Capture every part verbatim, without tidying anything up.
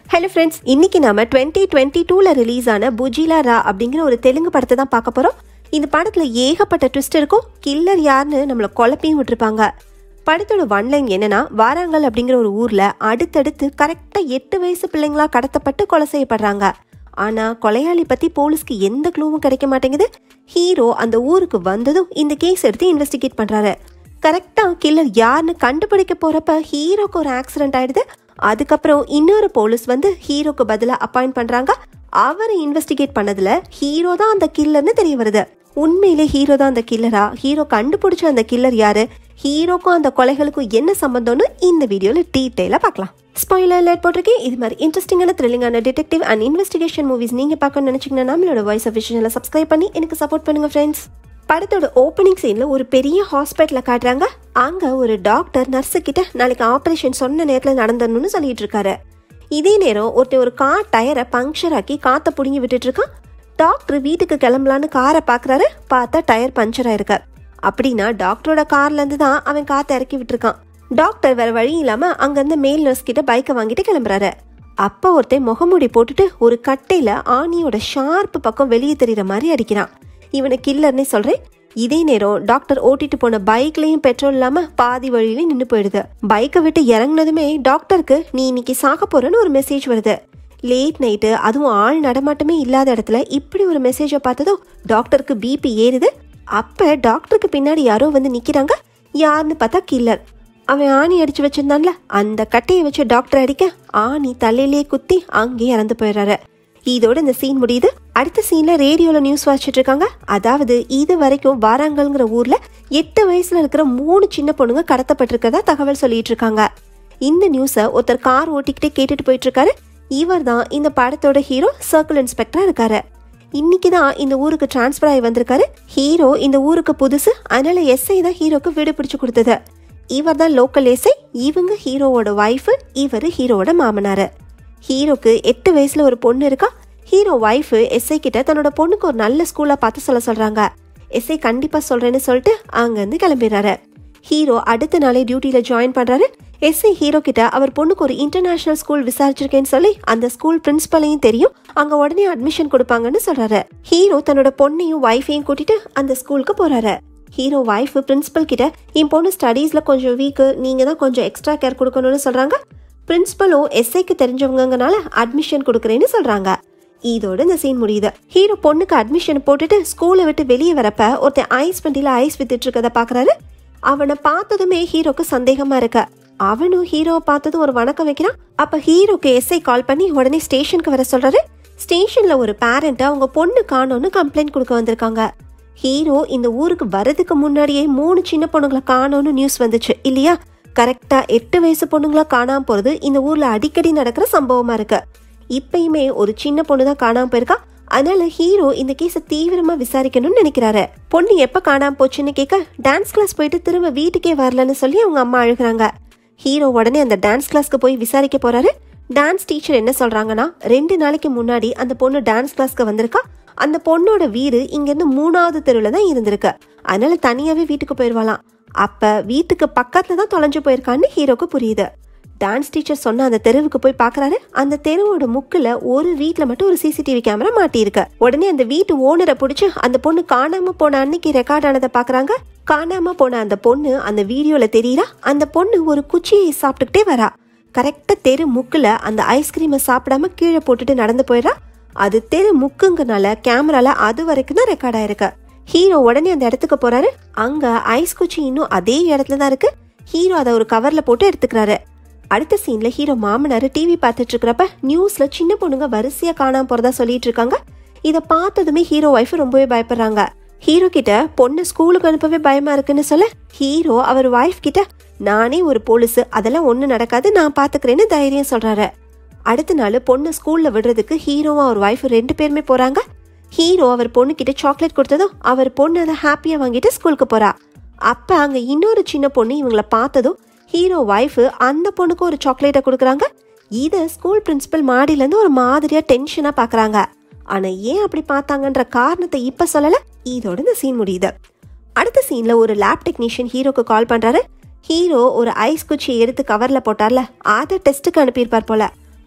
Hello friends, இன்னைக்கு நாம twenty twenty டூல ரிலீஸ் ஆன புஜிலா ரா அப்படிங்கிற ஒரு தெலுங்கு படத்தை தான் பார்க்க போறோம். இந்த படத்துல ஏகப்பட்ட ட்விஸ்ட் இருக்கும். கில்லர் யாருன்னு நம்மளை குழப்பியும் விட்டுருப்பாங்க. படத்தோட ஒன்லைன் என்னன்னா, வாராங்கல் அப்படிங்கிற ஒரு ஊர்ல அடுத்தடுத்து கரெக்டா எட்டு வயசு பிள்ளைங்களா கடத்தப்பட்டு கொலை செய்யப்படுறாங்க. ஆனா கொலையாளி பத்தி போலீஸ்க்கு எந்த க்ளூவும் கிடைக்க மாட்டேங்குது. ஹீரோ அந்த ஊருக்கு வந்ததும் இந்த கேஸ் எடுத்து இன்வெஸ்டிகேட் பண்றாரு. கரெக்டா கில்லர் யாருன்னு கண்டுபிடிக்க போறப்ப ஹீரோக்கு ஒரு ஆக்சிடென்ட் ஆயிடுது. அதுக்கப்புறம் இன்னொரு போலீஸ் வந்து ஹீரோக்கு பதிலா அப்பாயிண்ட் பண்றாங்க. அவரை இன்வெஸ்டிகேட் பண்ணதுல ஹீரோ தான் அந்த கில்லர்னு தெரிய வருது. உண்மையிலே ஹீரோ தான் அந்த கில்லரா? ஹீரோ கண்டுபிடிச்ச அந்த கில்லர் யாரு? ஹீரோக்கும் அந்த கொலைகளுக்கும் என்ன சம்பந்தம்னு இந்த வீடியோல டீடைலா பார்க்கலாம். ஸ்பாயிலர் அலர்ட் போட்டிருக்கேன். இது மாதிரி இன்ட்ரெஸ்டிங்கான த்ரில்லிங்கான டிடெக்டிவ் அண்ட் இன்வெஸ்டிகேஷன் மூவிஸ் நீங்க பார்க்கணும்னு நினைச்சீங்கன்னா நம்மளோட வாய்ஸ் ஆஃப் விஷயங்களை சப்ஸ்கிரைப் பண்ணி எனக்கு சப்போர்ட் பண்ணுங்க ஃப்ரெண்ட்ஸ். படத்தோட ஓப்பனிங் சீன்ல ஒரு பெரிய ஹாஸ்பிட்டலை காட்டுறாங்க. அங்க ஒரு டாக்டர் நர்ஸு கிட்ட நாளைக்கு ஆபரேஷன் சொன்ன நேரத்துல நடந்தணும்னு சொல்லிட்டு இருக்காரு. இதே நேரம் ஒருத்தர் ஒரு கார் டயரை பங்க்சர் ஆக்கி காத்த புடுங்கி விட்டுட்டு இருக்கான். டாக்டர் வீட்டுக்கு கிளம்பலான்னு காரை பாக்குறாரு. பார்த்தா டயர் பஞ்சர் ஆயிருக்கு. அப்படின்னா டாக்டரோட கார்ல இருந்து தான் அவன் காத்த இறக்கி விட்டுருக்கான். டாக்டர் வேற வழி இல்லாம அங்க இருந்து மேல் நர்ஸ் கிட்ட பைக்கை வாங்கிட்டு கிளம்புறாரு. அப்ப ஒருத்தன் முகமூடி போட்டுட்டு ஒரு கட்டையில ஆணியோட ஷார்ப்பு பக்கம் வெளியே தெரியுற மாதிரி அடிக்கிறான். இவனை கில்லர்னே சொல்றேன். இதே நேரம் டாக்டர் ஓட்டிட்டு போன பைக்லயும் பெட்ரோல் இல்லாம பாதி வழியில நின்று போயிடுது. பைக்கை விட்டு இறங்குனதுமே டாக்டருக்கு நீ இன்னைக்கு சாக போறன்னு ஒரு மெசேஜ் வருது. லேட் நைட்டு, அதுவும் ஆள் நடமாட்டமே இல்லாத இடத்துல இப்படி ஒரு மெசேஜை பார்த்ததும் டாக்டருக்கு பிபி ஏறுது. அப்ப டாக்டருக்கு பின்னாடி யாரோ வந்து நிக்கிறாங்க. யாருன்னு பார்த்தா கில்லர். அவன் ஆணி அடிச்சு வச்சிருந்தான்ல, அந்த கட்டையை வச்சு டாக்டர் அடிக்க ஆணி தலையிலே குத்தி அங்கேயே இறந்து போயிடுறாரு. இதோட இந்த சீன் முடியுது. அடுத்த சீன்ல ரேடியோல நியூஸ் வாசிச்சுட்டு இருக்காங்க. அதாவது இது வரைக்கும் வாராங்கல்ங்கிற ஊர்ல எட்டு வயசுல இருக்கிற மூணு சின்ன பொண்ணுங்க கடத்தப்பட்டிருக்கதா தகவல் சொல்லிட்டு இருக்காங்க. இந்த நியூஸ ஒருத்தர் கார் ஓட்டிக்கிட்டே கேட்டுட்டு போயிட்டு இருக்காரு. இவர் தான் இந்த படத்தோட ஹீரோ, சர்க்கிள் இன்ஸ்பெக்டரா இருக்காரு. இன்னைக்குதான் இந்த ஊருக்கு டிரான்ஸ்பர் ஆகி வந்திருக்காரு. ஹீரோ இந்த ஊருக்கு புதுசு, அதனால எஸ்ஐ தான் ஹீரோக்கு வீடு பிடிச்சு கொடுத்தது. இவர் தான் லோக்கல் எஸ்ஐ. இவங்க ஹீரோவோட ஒய்ஃபு, இவரு ஹீரோவோட மாமனாரு. ஹீரோக்கு எட்டு வயசுல ஒரு பொண்ணு இருக்கா. ஹீரோ ஒய்ஃப் எஸ்ஐ கிட்ட தன்னோட பொண்ணுக்கு ஒரு நல்ல ஸ்கூலா பார்த்து சொல்ல சொல்றாங்க. எஸ்ஐ கண்டிப்பா சொல்றேன்னு சொல்லிட்டு அங்க இருந்து கிளம்பிடுறாரு. ஹீரோ அடுத்த நாளே டியூட்டில ஜாயின் பண்றாரு. எஸ்ஐ ஹீரோ கிட்ட அவர் பொண்ணுக்கு ஒரு இன்டர்நேஷனல் ஸ்கூல் விசாரிச்சிருக்கேன்னு சொல்லி அந்த ஸ்கூல் பிரின்சிபலையும் தெரியும், அங்க உடனே அட்மிஷன் கொடுப்பாங்கன்னு சொல்றாரு. ஹீரோ தன்னோட பொண்ணையும் ஒய்ஃபையும் கூட்டிட்டு அந்த ஸ்கூலுக்கு போறாரு. ஹீரோ ஒய்ஃப் பிரின்சிபல் கிட்ட என் பொண்ணு ஸ்டடீஸ்ல கொஞ்சம் வீக்கு, நீங்க தான் கொஞ்சம் எக்ஸ்ட்ரா கேர் கொடுக்கணும்னு சொல்றாங்க. பிரின்சிபலும் எஸ்ஐக்கு தெரிஞ்சவங்கனால அட்மிஷன் கொடுக்குறேன்னு சொல்றாங்க. இதோட இந்த சீன் முடியுது. ஹீரோ பொண்ணுக்கு அட்மிஷன் போட்டுட்டு ஸ்கூலை விட்டு வெளியே வரப்ப ஒருத்தன் ஐஸ் வண்டியில ஐஸ் வித்துட்டு இருக்கத பாக்குறாரு. அவனை பார்த்ததுமே ஹீரோக்கு சந்தேகமா இருக்க. அவனும் ஹீரோவை பார்த்ததும் ஒரு வணக்கம் வைக்கிறான். அப்ப ஹீரோக்கு எஸ்ஐ கால் பண்ணி உடனே ஸ்டேஷனுக்கு வர சொல்றாரு. ஸ்டேஷன்ல ஒரு பேரண்ட் அவங்க பொண்ணு காணோன்னு கம்ப்ளைண்ட் கொடுக்க வந்திருக்காங்க. ஹீரோ இந்த ஊருக்கு வர்றதுக்கு முன்னாடியே மூணு சின்ன பொண்ணுங்களை காணோன்னு நியூஸ் வந்துச்சு இல்லையா? கரெக்டா எட்டு வயசு பொண்ணுங்களா காணாம போறது இந்த ஊர்ல அடிக்கடி நடக்கிற சம்பவமா இருக்கு. இப்பயுமே ஒரு சின்ன பொண்ணுதான் காணாம போயிருக்கா. அதனால ஹீரோ இந்த கேஸ தீவிரமா விசாரிக்கணும்னு நினைக்கிறாரு. பொண்ணு எப்ப காணாம போச்சுன்னு கேட்க, டான்ஸ் கிளாஸ் போயிட்டு திரும்ப வீட்டுக்கே வரலன்னு சொல்லி அவங்க அம்மா அழுகுறாங்க. ஹீரோ உடனே அந்த டான்ஸ் கிளாஸ்க்கு போய் விசாரிக்க போறாரு. டான்ஸ் டீச்சர் என்ன சொல்றாங்கன்னா, ரெண்டு நாளைக்கு முன்னாடி அந்த பொண்ணு டான்ஸ் கிளாஸ்க்கு வந்திருக்கா. அந்த பொண்ணோட வீடு இங்க இருந்து மூணாவது தெருவுல தான் இருந்திருக்கு. அதனால தனியாவே வீட்டுக்கு போயிருவாளாம். அப்ப வீட்டுக்கு பக்கத்துல தான் தொலைஞ்சு போயிருக்கான்னு ஹீரோக்கு புரியுது. டான்ஸ் டீச்சர் சொன்ன அந்த தெருவுக்கு போய் பாக்குறாரு. அந்த தெருவோட முக்குல ஒரு வீட்டுல மட்டும் ஒரு சிசிடிவி கேமரா மாட்டி இருக்கு. உடனே அந்த வீட்டு ஓனரை பிடிச்சு அந்த பொண்ணு காணாம போன அன்னைக்கு ரெக்கார்ட் ஆனதை பாக்குறாங்க. காணாம போன அந்த பொண்ணு அந்த வீடியோல தெரியறா. அந்த பொண்ணு ஒரு குச்சியை சாப்பிட்டுக்கிட்டே வரா. கரெக்டா தெரு முக்குல அந்த ஐஸ்கிரீமை சாப்பிடாம கீழே போட்டுட்டு நடந்து போயிடறா. அது தெரு முக்குங்கனால கேமரால அது வரைக்கும் தான் ரெக்கார்ட் ஆயிருக்கு. ஹீரோ உடனே அந்த இடத்துக்கு போறாரு. அங்க ஐஸ் குச்சி இன்னும் அதே இடத்துல தான் இருக்கு. ஹீரோ அதை ஒரு கவர்ல போட்டு எடுத்துக்கிறாரு. அடுத்த சீன்ல ஹீரோ மாமனாரு டிவி பார்த்துட்டு இருக்கிறப்ப நியூஸ்ல சின்ன பொண்ணுங்க வரிசையா காணாம போறதா சொல்லிட்டு இருக்காங்க. இதை பார்த்ததுமே ஹீரோ ஒய்ஃப் ரொம்பவே பயப்படுறாங்க. ஹீரோ கிட்ட பொண்ணு ஸ்கூலுக்கு அனுப்பவே பயமா இருக்குன்னு சொல்ல, ஹீரோ அவர் ஒய்ஃப் கிட்ட நானே ஒரு போலீஸ், அதெல்லாம் ஒண்ணு நடக்காது, நான் பாத்துக்கிறேன்னு தைரியம் சொல்றாரு. அடுத்த நாள் பொண்ணு ஸ்கூல்ல விடுறதுக்கு ஹீரோவும் அவர் ஒய்ஃப் ரெண்டு பேருமே போறாங்க. ஹீரோ அவர் பொண்ணு கிட்ட சாக்லேட் கொடுத்ததும் அவர் பொண்ணு அதை ஹாப்பியா வாங்கிட்டு ஸ்கூலுக்கு போறா. அப்ப அங்க இன்னொரு சின்ன பொண்ணு இவங்களை பார்த்ததும் ஹீரோ ஒய்ஃப் அந்த பொண்ணுக்கு ஒரு சாக்லேட்டை கொடுக்குறாங்க. இத ஸ்கூல் பிரின்சிபல் மாடியில இருந்து ஒரு மாதிரியா டென்ஷனா பாக்குறாங்க. ஆனா ஏன் அப்படி பார்த்தாங்கன்ற காரணத்தை இப்ப சொல்லல. இதோட இந்த சீன் முடியுது. அடுத்த சீன்ல ஒரு லேப் டெக்னீஷியன் ஹீரோக்கு கால் பண்றாரு. ஹீரோ ஒரு ஐஸ் குச்சியை எடுத்து கவர்ல போட்டார்ல, அதை டெஸ்ட்டுக்கு அனுப்பியிருப்பார் போல.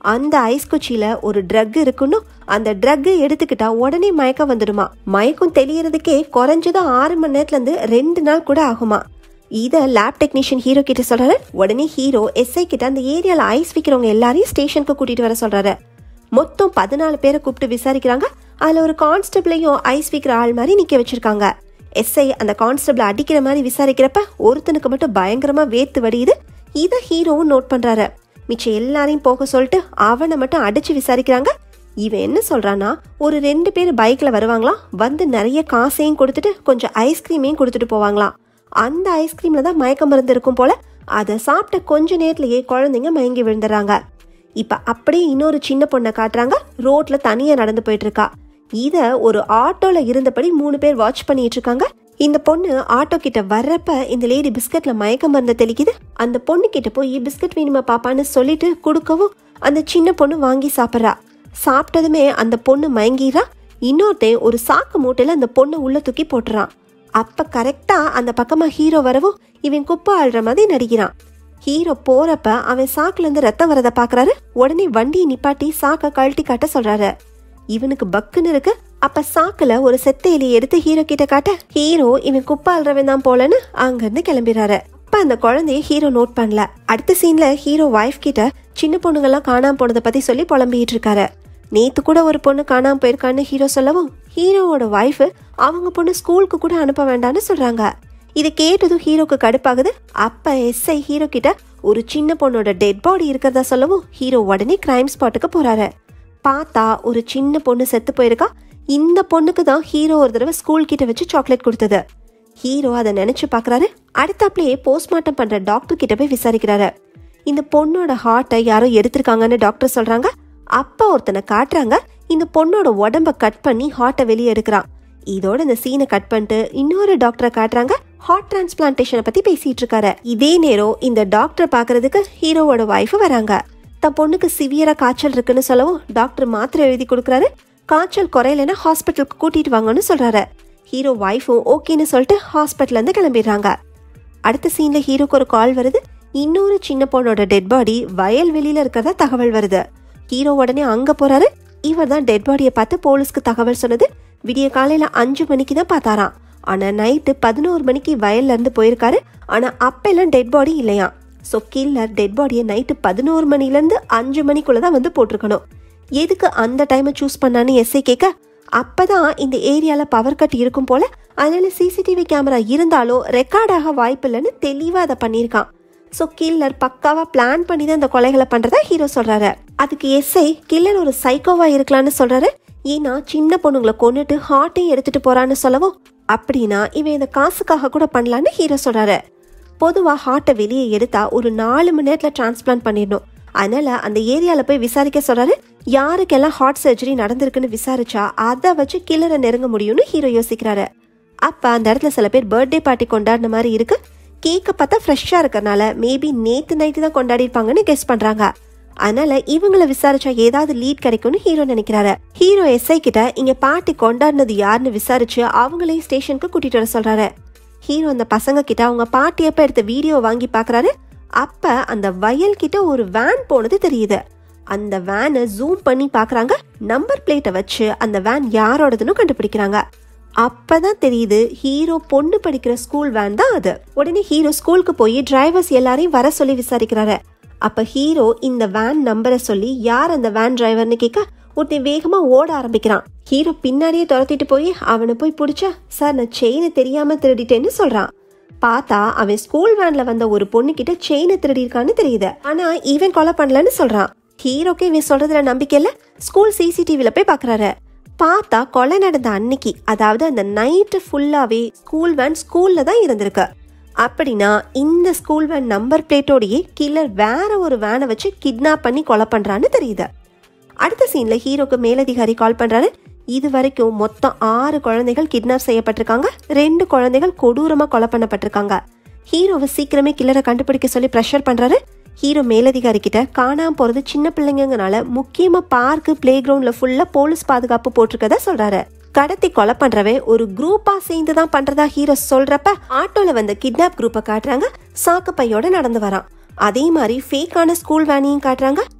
அந்த ஐஸ் குச்சியில ஒரு ட்ரக் இருக்குன்னு அந்த ட்ரக் எடுத்துக்கிட்டா உடனே மயக்கம் வந்துடுமா. மயக்கம் தெரியறதுக்கே குறைஞ்சதும் ஆறு மணி நேரத்துல இருந்து ரெண்டு நாள் கூட ஆகுமா. இத லேப் டெக்னீஷியன் ஹீரோ கிட்ட சொல்றாரு. உடனே ஹீரோ எஸ்ஐ கிட்ட அந்த ஏரியால ஐஸ் விக்கிறவங்க எல்லாரையும் ஸ்டேஷனுக்கு கூட்டிட்டு வர சொல்றாரு. மொத்தம் பதினாலு பேரை கூப்பிட்டு விசாரிக்கிறாங்க. அதுல ஒரு கான்ஸ்டபிளையும் ஐஸ் விக்கிற ஆள் மாதிரி நிக்க வச்சிருக்காங்க. எஸ்ஐ அந்த கான்ஸ்டபிள் அடிக்கிற மாதிரி விசாரிக்கிறப்ப ஒருத்தனுக்கு மட்டும் பயங்கரமா வேர்த்து வடியுது. இத ஹீரோவும் நோட் பண்றாரு. மிச்சம் எல்லாரையும் போக சொல்லிட்டு அவனை மட்டும் அடிச்சு விசாரிக்கிறாங்க. இவன் என்ன சொல்றான்னா, ஒரு ரெண்டு பேர் பைக்ல வருவாங்களாம், வந்து நிறைய காசையும் கொடுத்துட்டு கொஞ்சம் ஐஸ்கிரீமையும் கொடுத்துட்டு போவாங்களாம். அந்த ஐஸ்கிரீம்ல தான் மயக்க மருந்து இருக்கும் போல. அதை சாப்பிட்ட கொஞ்ச நேரத்திலேயே குழந்தைங்க மயங்கி விழுந்துறாங்க. இப்ப அப்படியே இன்னொரு சின்ன பொண்ணை காட்டுறாங்க. ரோட்ல தனியா நடந்து போயிட்டு இருக்கா. இத ஒரு ஆட்டோல இருந்தபடி மூணு பேர் வாட்ச் பண்ணிட்டு இருக்காங்க. இந்த பொண்ணு ஆட்டோ கிட்ட வர்றப்ப இந்த லேடி பிஸ்கட்ல மயக்க மருந்து தெளிக்குது. அந்த பொண்ணு கிட்ட போய் பிஸ்கட் வேணுமா பாப்பான்னு சொல்லிட்டு கொடுக்கவும் அந்த சின்ன பொண்ணு வாங்கி சாப்பிட்றா. சாப்பிட்டதுமே அந்த பொண்ணு மயங்கிடுறா. இன்னொருத்தன் ஒரு சாக்கு மூட்டையில அந்த பொண்ணு உள்ள தூக்கி போட்டுறான். அப்ப கரெக்டா அந்த பக்கமா ஹீரோ வரவும் இவன் குப்பை ஆள்ற மாதிரி நடிக்கிறான். ஹீரோ போறப்ப அவன் சாக்குல இருந்து ரத்தம் வரத பாக்குறாரு. உடனே வண்டியை நிப்பாட்டி சாக்க கழட்டி காட்ட சொல்றாரு. இவனுக்கு பக்குன்னு இருக்கு. அப்ப சாக்குல ஒரு செத்த எலியை எடுத்து ஹீரோ கிட்ட காட்ட ஹீரோ இவன் குப்பை ஆள்றவன் தான் போலன்னு அங்க இருந்து கிளம்பிடுறாரு. அப்ப அந்த குழந்தைய ஹீரோ நோட் பண்ணல. அடுத்த சீன்ல ஹீரோ வைஃப் கிட்ட சின்ன பொண்ணுங்கெல்லாம் காணாம போனதை பத்தி சொல்லி புலம்பிட்டு இருக்காரு. நேத்து கூட ஒரு பொண்ணு காணாம போயிருக்கான்னு ஹீரோ சொல்லவும் ஹீரோவோட வைஃப் அவங்க பொண்ணு ஸ்கூலுக்கு கூட அனுப்ப வேண்டாம்னு சொல்றாங்க. இதை கேட்டதும் ஹீரோக்கு கடுப்பாகுது. அப்ப எஸ்ஐ ஹீரோ கிட்ட ஒரு சின்ன பொண்ணோட டெட் பாடி இருக்கிறதா சொல்லவும் ஹீரோ உடனே கிரைம் ஸ்பாட்டுக்கு போறாரு. பார்த்தா ஒரு சின்ன பொண்ணு செத்து போயிருக்கா. இந்த பொண்ணுக்கு தான் ஹீரோ ஒரு தடவை ஸ்கூல் கிட்ட வச்சு சாக்லேட் கொடுத்தது. ஹீரோ அதை நினைச்சு பாக்குறாரு. அடுத்தாப்லயே போஸ்ட்மார்ட்டம் பண்ற டாக்டர் கிட்ட போய் விசாரிக்கிறாரு. இந்த பொண்ணோட ஹார்ட்டை யாரோ எடுத்திருக்காங்கன்னு டாக்டர் சொல்றாங்க. அப்ப ஒருத்தனை காட்டுறாங்க. இந்த பொண்ணோட உடம்ப கட் பண்ணி ஹார்ட்டை வெளியே எடுக்கிறான். இதோட இந்த சீனை கட் பண்ணிட்டு இன்னொரு டாக்டரை காட்டுறாங்க. ஹார்ட் டிரான்ஸ்பிளான்டேஷனை பத்தி பேசிட்டு இருக்காரு. இதே நேரம் இந்த டாக்டர் பாக்குறதுக்கு ஹீரோவோட வைஃப் வராங்க. தன் பொண்ணுக்கு சிவியரா காய்ச்சல் இருக்குன்னு சொல்லவும் டாக்டர் மாத்திரை எழுதி கொடுக்குறாரு. காய்ச்சல் குறையலன்னா ஹாஸ்பிட்டலுக்கு கூட்டிட்டு வாங்கன்னு சொல்றாரு. ஹீரோ வைஃபும் ஓகேன்னு சொல்லிட்டு ஹாஸ்பிட்டல்ல இருந்து கிளம்பிடுறாங்க. அடுத்த சீன்ல ஹீரோக்கு ஒரு கால் வருது. இன்னொரு சின்ன பொண்ணோட டெட் பாடி வயல்வெளியில இருக்கிறதா தகவல் வருது. ஹீரோ உடனே அங்க போறாரு. இவர் தான் டெட் பாடியை பார்த்து போலீஸ்க்கு தகவல் சொன்னது. விடிய காலையில அஞ்சு மணிக்கு தான் பார்த்தாராம். ஆனா நைட்டு பதினோரு மணிக்கு வயல்ல இருந்து போயிருக்காரு. ஆனா அப்ப எல்லாம் டெட் பாடி இல்லையா. சோ கில்லர் டெட் பாடியை நைட்டு பதினோரு மணில இருந்து அஞ்சு மணிக்குள்ளதான் வந்து போட்டிருக்கணும். எதுக்கு அந்த டைமை சூஸ் பண்ணான்னு எஸ்ஐ கேட்க, அப்பதான் இந்த ஏரியால பவர் கட் இருக்கும் போல, அதனால சிசிடிவி கேமரா இருந்தாலும் ரெக்கார்டாக வாய்ப்பு இல்லைன்னு தெளிவா அதை பண்ணிருக்கான். சோ கில்லர் பக்காவா பிளான் பண்ணி தான் இந்த கொலைகளை பண்றதா ஹீரோ சொல்றாரு. அதுக்கு எஸ்ஐ கில்லர் ஒரு சைக்கோவா இருக்கலாம்னு சொல்றாரு. ஏன்னா சின்ன பொண்ணுங்களை கொண்டுட்டு ஹார்ட்டையும் எடுத்துட்டு போறான்னு சொல்லவும், அப்படின்னா இவன் இந்த காசுக்காக கூட பண்ணலான்னு ஹீரோ சொல்றாரு. பொதுவா ஹார்ட்டை வெளியே எடுத்தா ஒரு நாலு மணி நேரத்துல டிரான்ஸ்பிளான்ட் பண்ணிடணும். அதனால அந்த ஏரியால போய் விசாரிக்க சொல்றாரு. யாருக்கெல்லாம் ஹார்ட் சர்ஜரி நடந்திருக்குன்னு விசாரிச்சா அதை வச்சு கில்லரை நெருங்க முடியும்னு ஹீரோ யோசிக்கிறாரு. அப்ப அந்த இடத்துல சில பேர் பர்த்டே பார்ட்டி கொண்டாடின மாதிரி இருக்கு. கேக்க பார்த்தா ஃப்ரெஷ்ஷா இருக்கறனால மேபி நேத்து நைட்டு தான் கொண்டாடி இருப்பாங்கன்னு கெஸ் பண்றாங்க. அதனால இவங்களை விசாரிச்சா ஏதாவது லீட் கிடைக்கும்னு ஹீரோ நினைக்கிறாரு. ஹீரோ எஸ்ஐ கிட்ட இங்க பார்ட்டி கொண்டாடினது யாருன்னு விசாரிச்சு அவங்களையும் ஸ்டேஷனுக்கு கூட்டிட்டு வர சொல்றாரு. ஹீரோ அந்த பசங்க கிட்ட அவங்க பார்ட்டி அப்ப எடுத்த வீடியோ வாங்கி பாக்குறாரு. அப்ப அந்த வயல் கிட்ட ஒரு வேன் போனது தெரியுது. அந்த வேனை ஜூம் பண்ணி பாக்குறாங்க. நம்பர் பிளேட்டை வச்சு அந்த வேன் யாரோடதுன்னு கண்டுபிடிக்கிறாங்க. அப்பதான் தெரியுது ஹீரோ பொண்ணு படிக்கிற ஸ்கூல் வேன் தான் அது. உடனே ஹீரோ ஸ்கூலுக்கு போய் டிரைவர்ஸ் எல்லாரையும் வர சொல்லி விசாரிக்கிறாரு. அப்ப ஹீரோ இந்த வேன் நம்பரை சொல்லி யார் அந்த வேன் டிரைவர்னு கேட்க ஒருத்தன் வேகமா ஓட ஆரம்பிக்கிறான். ஹீரோ பின்னாடியே துரத்திட்டு போய் அவனை போய் பிடிச்சா, சார் நான் செயினை தெரியாம திருடிட்டேன்னு சொல்றான். பார்த்தா அவன் ஸ்கூல் வேன்ல வந்த ஒரு பொண்ணு கிட்ட செயினை திருடி இருக்கான்னு தெரியுது. ஆனா இவன் கொலை பண்ணலன்னு சொல்றான். ஹீரோக்கு இவன் சொல்றதுல நம்பிக்கை இல்ல. ஸ்கூல் சிசிடிவில போய் பாக்குறாரு. பார்த்தா கொலை நடந்த அன்னைக்கு, அதாவது அந்த நைட்டு ஃபுல்லாவே ஸ்கூல் வேன் ஸ்கூல்ல தான் இருந்திருக்கு. அப்படின்னா இந்த ஸ்கூல் வேன் நம்பர் பிளேட்டோடயே கில்லர் வேற ஒரு வேனை வச்சு கிட்னாப் பண்ணி கொலை பண்றான்னு தெரியுது. அடுத்த சீன்ல ஹீரோக்கு மேலதிகாரி கால் பண்றாரு. இது வரைக்கும் மொத்தம் ஆறு குழந்தைகள் கிட்னாப் செய்யப்பட்டிருக்காங்க. ரெண்டு குழந்தைகள் கொடூரமா கொலை பண்ணப்பட்டிருக்காங்க. ஹீரோவை சீக்கிரமே கில்லரை கண்டுபிடிக்க சொல்லி ப்ரெஷர் பண்றாரு. ஹீரோ மேலதிகாரி கிட்ட காணாம போறது சின்ன பிள்ளைங்கனால முக்கியமா பார்க்கு பிளே கிரவுண்ட்ல ஃபுல்லா போலீஸ் பாதுகாப்பு போட்டிருக்கதா சொல்றாரு. கடத்தி கொலை பண்றவே ஒரு குரூப்பா சேர்ந்து தான் பண்றதா ஹீரோ சொல்றப்ப ஆட்டோல வந்த கிட்னாப் குரூப்பை காட்டுறாங்க. சாக்கு பையோட நடந்து வரான். அதே மாதிரி ஃபேக்கான ஸ்கூல் வேனையும் காட்டுறாங்க.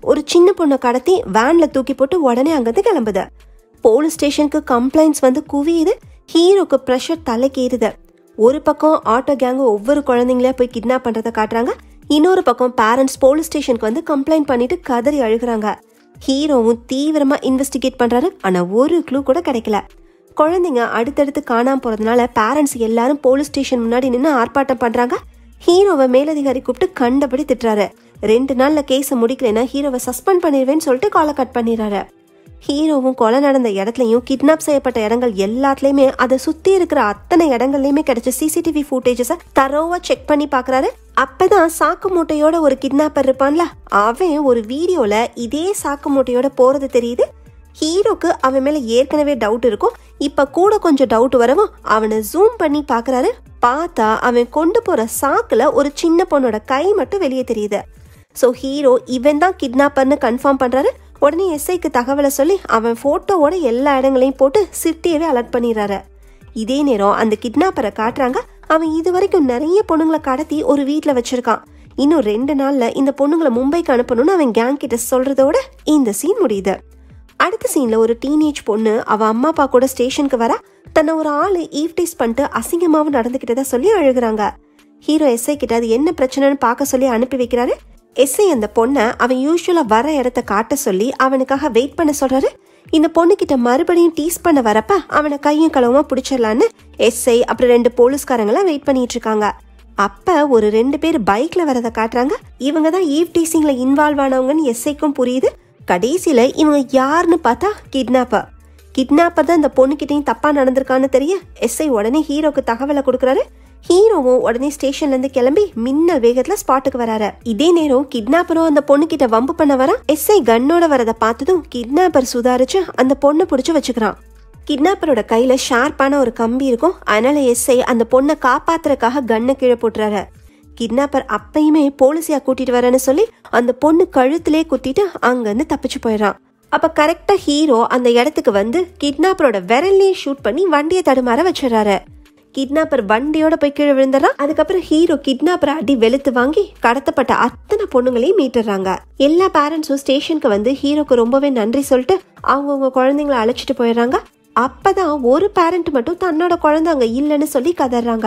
ஒரு சின்ன பொண்ணை கடத்தி வேன்ல தூக்கி போட்டு உடனே அங்கிருந்து கிளம்புது. போலீஸ் ஸ்டேஷனுக்கு கம்ப்ளைண்ட்ஸ் வந்து குவியுது. ஹீரோக்கு ப்ரெஷர் தலைக்கேறுது. ஒரு பக்கம் ஆட்டோ கேங்கு ஒவ்வொரு குழந்தைங்களா போய் கிட்னாப் பண்றதை காட்டுறாங்க. இன்னொரு பக்கம் பேரண்ட்ஸ் போலீஸ் ஸ்டேஷனுக்கு வந்து கம்ப்ளைண்ட் பண்ணிட்டு கதறி அழுகுறாங்க. ஹீரோவும் தீவிரமா இன்வெஸ்டிகேட் பண்றாரு. ஆனா ஒரு க்ளூ கூட கிடைக்கல. குழந்தைங்க அடுத்தடுத்து காணாம போறதுனால பேரண்ட்ஸ் எல்லாரும் போலீஸ் ஸ்டேஷன் முன்னாடி நின்று ஆர்ப்பாட்டம் பண்றாங்க. ஹீரோவை மேலதிகாரி கூப்பிட்டு கண்டபடி திட்டுறாரு. ரெண்டு நாள்ல கேஸை முடிக்கலன்னா ஹீரோவை சஸ்பெண்ட் பண்ணிடுவேன்னு சொல்லிட்டு காலை கட் பண்ணிடுறாரு. ஹீரோவும் கொலை நடந்த இடத்துலயும் கிட்னாப் செய்யப்பட்ட இடங்கள் எல்லாத்துலயுமே அதை சுத்தி இருக்கிற அத்தனை இடங்கள்லயுமே கிடைச்ச சிசிடிவி ஃபுட்டேஜஸ தரோவா செக் பண்ணி பாக்குறாரு. அப்பதான் சாக்கு மூட்டையோட ஒரு கிட்னாப்பர் இருப்பான்ல, அவன் ஒரு வீடியோல இதே சாக்கு மூட்டையோட போறது தெரியுது. ஹீரோக்கு அவன் மேல ஏற்கனவே டவுட் இருக்கும். இப்ப கூட கொஞ்சம் டவுட் வரவும் அவனை ஜூம் பண்ணி பாக்குறாரு. பார்த்தா அவன் கொண்டு போற சாக்குல ஒரு சின்ன பொண்ணோட கை மட்டும் வெளியே தெரியுது. சோ ஹீரோ இவன் தான் கிட்னாப்பர்னு கன்ஃபார்ம் பண்றாரு. உடனே எஸ்ஐக்கு தகவலை சொல்லி அவன் போட்டோவோட எல்லா இடங்களையும் போட்டு சிட்டியவே அலர்ட் பண்ணிடுறாரு. இதே நேரம் அந்த கிட்னாப்பரை காட்டுறாங்க. அவன் இது வரைக்கும் நிறைய பொண்ணுங்களை கடத்தி ஒரு வீட்டுல வச்சிருக்கான். இன்னும் ரெண்டு நாள்ல இந்த பொண்ணுங்களை மும்பைக்கு அனுப்பணும்னு அவன் கேங் கிட்ட சொல்றதோட இந்த சீன் முடியுது. அடுத்த சீன்ல ஒரு டீனேஜ் பொண்ணு அவ அம்மா அப்பா கூட ஸ்டேஷனுக்கு வர தன்னை ஒரு ஆளு ஈவ்டீஸ் பண்ணிட்டு அசிங்கமாவும் நடந்துகிட்டதா சொல்லி அழுகுறாங்க. ஹீரோ எஸ்ஐ கிட்ட அது என்ன பிரச்சனைன்னு பார்க்க சொல்லி அனுப்பி வைக்கிறாரு. எஸ்ஐ அந்த பொண்ணை அவன் யூஸ்வலா வர இடத்த காட்ட சொல்லி அவனுக்காக வெயிட் பண்ண சொல்றாரு. இந்த பொண்ணு கிட்ட மறுபடியும் டீஸ் பண்ண வரப்ப அவனை கையும் களவுமா பிடிச்சிடலான்னு எஸ்ஐ அப்புறம் ரெண்டு போலீஸ்காரங்களாம் வெயிட் பண்ணிட்டு இருக்காங்க. அப்ப ஒரு ரெண்டு பேர் பைக்ல வரத காட்டுறாங்க. இவங்க தான் ஈவ் டீசிங்ல இன்வால்வ் ஆனவங்கன்னு எஸ்ஐக்கும் புரியுது. கடைசியில இவங்க யாருன்னு பார்த்தா கிட்னாப்பர். கிட்னாப்பர் தான் இந்த பொண்ணுகிட்டையும் தப்பா நடந்திருக்கான்னு தெரிய எஸ்ஐ உடனே ஹீரோக்கு தகவலை கொடுக்குறாரு. ஹீரோவும் உடனே ஸ்டேஷன்ல இருந்து கிளம்பி மின்னல் வேகத்துல ஸ்பாட்டுக்கு வராரு. இதே நேரம் கிட்னாப்பரும் அந்த பொண்ணு கிட்ட வம்பு பண்ண வர எஸ்ஐ கன்னோட வரத பார்த்ததும் கிட்னாப்பர் சுதாரிச்சு அந்த பொண்ணை பிடிச்சு வச்சுக்கிறான். கிட்னாப்பரோட கையில ஷார்ப்பான ஒரு கம்பி இருக்கும். அதனால எஸ்ஐ அந்த பொண்ணை காப்பாத்துறதுக்காக கண்ணை கீழே போட்டுறாரு. கிட்னாப்பர் அப்பயுமே போலீஸியா கூட்டிட்டு வரேன்னு சொல்லி அந்த பொண்ணு கழுத்திலே குத்திட்டு அங்கிருந்து தப்பிச்சு போயிடறான். அப்ப கரெக்டா ஹீரோ அந்த இடத்துக்கு வந்து கிட்னாப்பரோட விரல்லையே ஷூட் பண்ணி வண்டியை தடுமாற வச்சிடறாரு. கிட்னாப்பர் வண்டியோட போய் கீழே விழுந்துறான். அதுக்கப்புறம் ஹீரோ கிட்னாப்பரை அடி வெளுத்து வாங்கி கடத்தப்பட்ட அத்தனை பொண்ணுங்களையும் மீட்டுறாங்க. எல்லா பேரண்ட்ஸும் ஸ்டேஷனுக்கு வந்து ஹீரோக்கு ரொம்பவே நன்றி சொல்லிட்டு அவங்கவுங்க குழந்தைங்களை அழைச்சிட்டு போயிடுறாங்க. அப்பதான் ஒரு பேரண்ட் மட்டும் தன்னோட குழந்தை அங்க இல்லைன்னு சொல்லி கதறாங்க.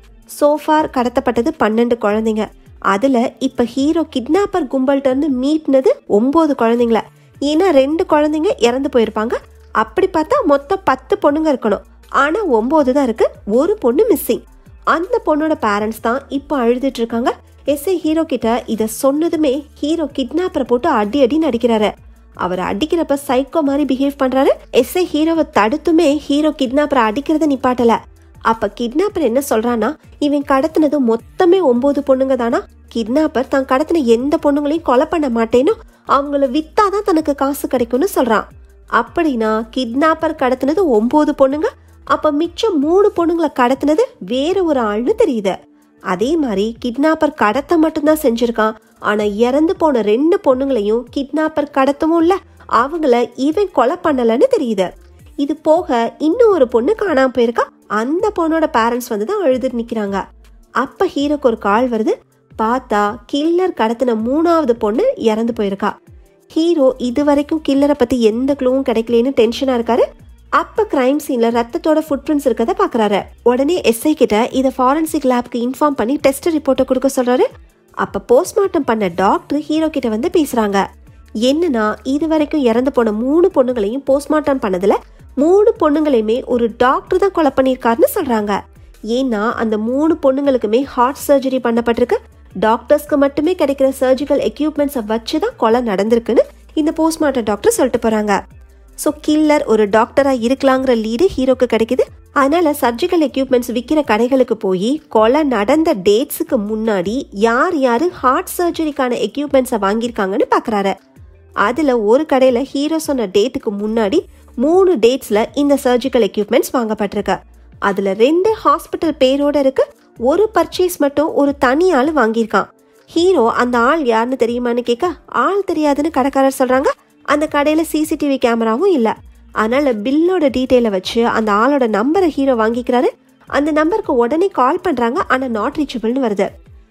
சோஃபார் கடத்தப்பட்டது பன்னெண்டு குழந்தைங்க. அதுல இப்ப ஹீரோ கிட்னாப்பர் கும்பல்கிட்ட இருந்து மீட்னது ஒன்பது குழந்தைங்கள. ஏன்னா ரெண்டு குழந்தைங்க இறந்து போயிருப்பாங்க. அப்படி பார்த்தா மொத்தம் பத்து பொண்ணுங்க இருக்கணும். ஆனா ஒன்பது தான் இருக்கு, ஒரு பொண்ணு மிஸ்ஸிங். அந்த பொண்ணோட பேரண்ட்ஸ் தான் இப்போ அழுதுட்டு இருக்காங்க. எஸ்ஐ ஹீரோ கிட்ட இத சொன்னதுமே ஹீரோ கிட்னாப்பரை போட்டு அடி அடி நடிக்கிறாரு. அவர் அடிக்கிறப்ப சைக்கோ மாதிரி பிஹேவ் பண்றாரு. எஸ்ஐ ஹீரோவை தடுத்துமே ஹீரோ கிட்னாப்பரை அடிக்கிறத நிப்பாட்டல. அப்ப கிட்னாப்பர் என்ன சொல்றானா, இவன் கடத்தினது மொத்தமே ஒன்பது பொண்ணுங்க தானா. கிட்னாப்பர் தான் கடத்தின எந்த பொண்ணுங்களையும் கொலை பண்ண மாட்டேன்னு அவங்கள வித்தாதான் தனக்கு காசு கிடைக்கும்னு சொல்றான். அப்படின்னா கிட்னாப்பர் கடத்தினது ஒன்பது பொண்ணுங்க, அப்ப மிச்சம் மூணு பொண்ணுங்களை கடத்தினது வேற ஒரு ஆள்னு தெரியுது. அதே மாதிரி கிட்னாப்பர் கடத்த மட்டும்தான் செஞ்சிருக்கான். ஆனா இறந்து போன ரெண்டு பொண்ணுங்களையும் கிட்னாப்பர் கடத்தவும் இல்ல, அவங்கள இவன் கொலை பண்ணலன்னு தெரியுது. இது போக இன்னும் ஒரு பொண்ணு காணாம போயிருக்கா. அந்த பொண்ணோட பேரண்ட்ஸ் வந்து தான் அழுது நிக்கிறாங்க. அப்ப ஹீரோக்கு ஒரு கால் வருது. பார்த்தா கில்லர் கடத்தின மூணாவது பொண்ணு இறந்து போயிருக்கா. ஹீரோ இது வரைக்கும் கில்லரை பத்தி எந்த க்ளூவும் கிடைக்கலன்னு டென்ஷனா இருக்காரு. அப்ப கிரைம் சீன்ல ரத்தத்தோட ஃபுட் பிரிண்ட்ஸ் இருக்கத பாக்குறாரு. உடனே எஸ்ஐ கிட்ட இத ஃபாரன்சிக் லேப்க்கு இன்ஃபார்ம் பண்ணி டெஸ்ட் ரிப்போர்ட்டை கொடுக்க சொல்றாரு. அப்ப போஸ்ட்மார்ட்டம் பண்ண டாக்டர் ஹீரோ கிட்ட வந்து பேசுறாங்க. என்னன்னா இது வரைக்கும் இறந்து போன மூணு பொண்ணுங்களையும் போஸ்ட்மார்ட்டம் பண்ணதுல மூணு பொண்ணுங்களையுமே ஒரு டாக்டர் தான் கொலை பண்ணிருக்காருன்னு சொல்றாங்க. ஏன்னா அந்த மூணு பொண்ணுங்களுக்குமே ஹார்ட் சர்ஜரி பண்ணப்பட்டிருக்கு. டாக்டர்ஸ்க்கு மட்டுமே கிடைக்கிற சர்ஜிக்கல் எக்யூப்மெண்ட்ஸை வச்சுதான் கொலை நடந்திருக்குன்னு இந்த போஸ்ட்மார்ட்டம் டாக்டர் சொல்லிட்டு போறாங்க. ஸோ கில்லர் ஒரு டாக்டரா இருக்கலாங்கிற லீடு ஹீரோக்கு கிடைக்குது. அதனால சர்ஜிக்கல் எக்யூப்மெண்ட்ஸ் விற்கிற கடைகளுக்கு போய் கொலை நடந்த டேட்ஸுக்கு முன்னாடி யார் யாரு ஹார்ட் சர்ஜரிக்கான எக்யூப்மெண்ட்ஸை வாங்கியிருக்காங்கன்னு பாக்குறாரு. அதுல ஒரு கடையில ஹீரோ சொன்ன டேட்டுக்கு முன்னாடி மூணு டேட்ஸ்ல இந்த சர்ஜிக்கல் எக்யூப்மெண்ட்ஸ் வாங்கப்பட்டிருக்கு. அதுல ரெண்டு ஹாஸ்பிட்டல் பேரோட இருக்கு. ஒரு பர்ச்சேஸ் மட்டும் ஒரு தனி ஆள் வாங்கியிருக்கான். ஹீரோ அந்த ஆள் யாருன்னு தெரியுமான்னு கேட்க ஆள் தெரியாதுன்னு கடைக்காரர் சொல்றாங்க. அந்த கடையில சிசிடிவி கேமராவும் இல்ல. அதனால பில்லோட டீட்டெயிலை வச்சு அந்த ஆளோட நம்பரை ஹீரோ வாங்கிக்கிறாரு. அந்த நம்பருக்கு உடனே கால் பண்றாங்க. ஆனா நாட் ரீச்சபிள்னு வருது.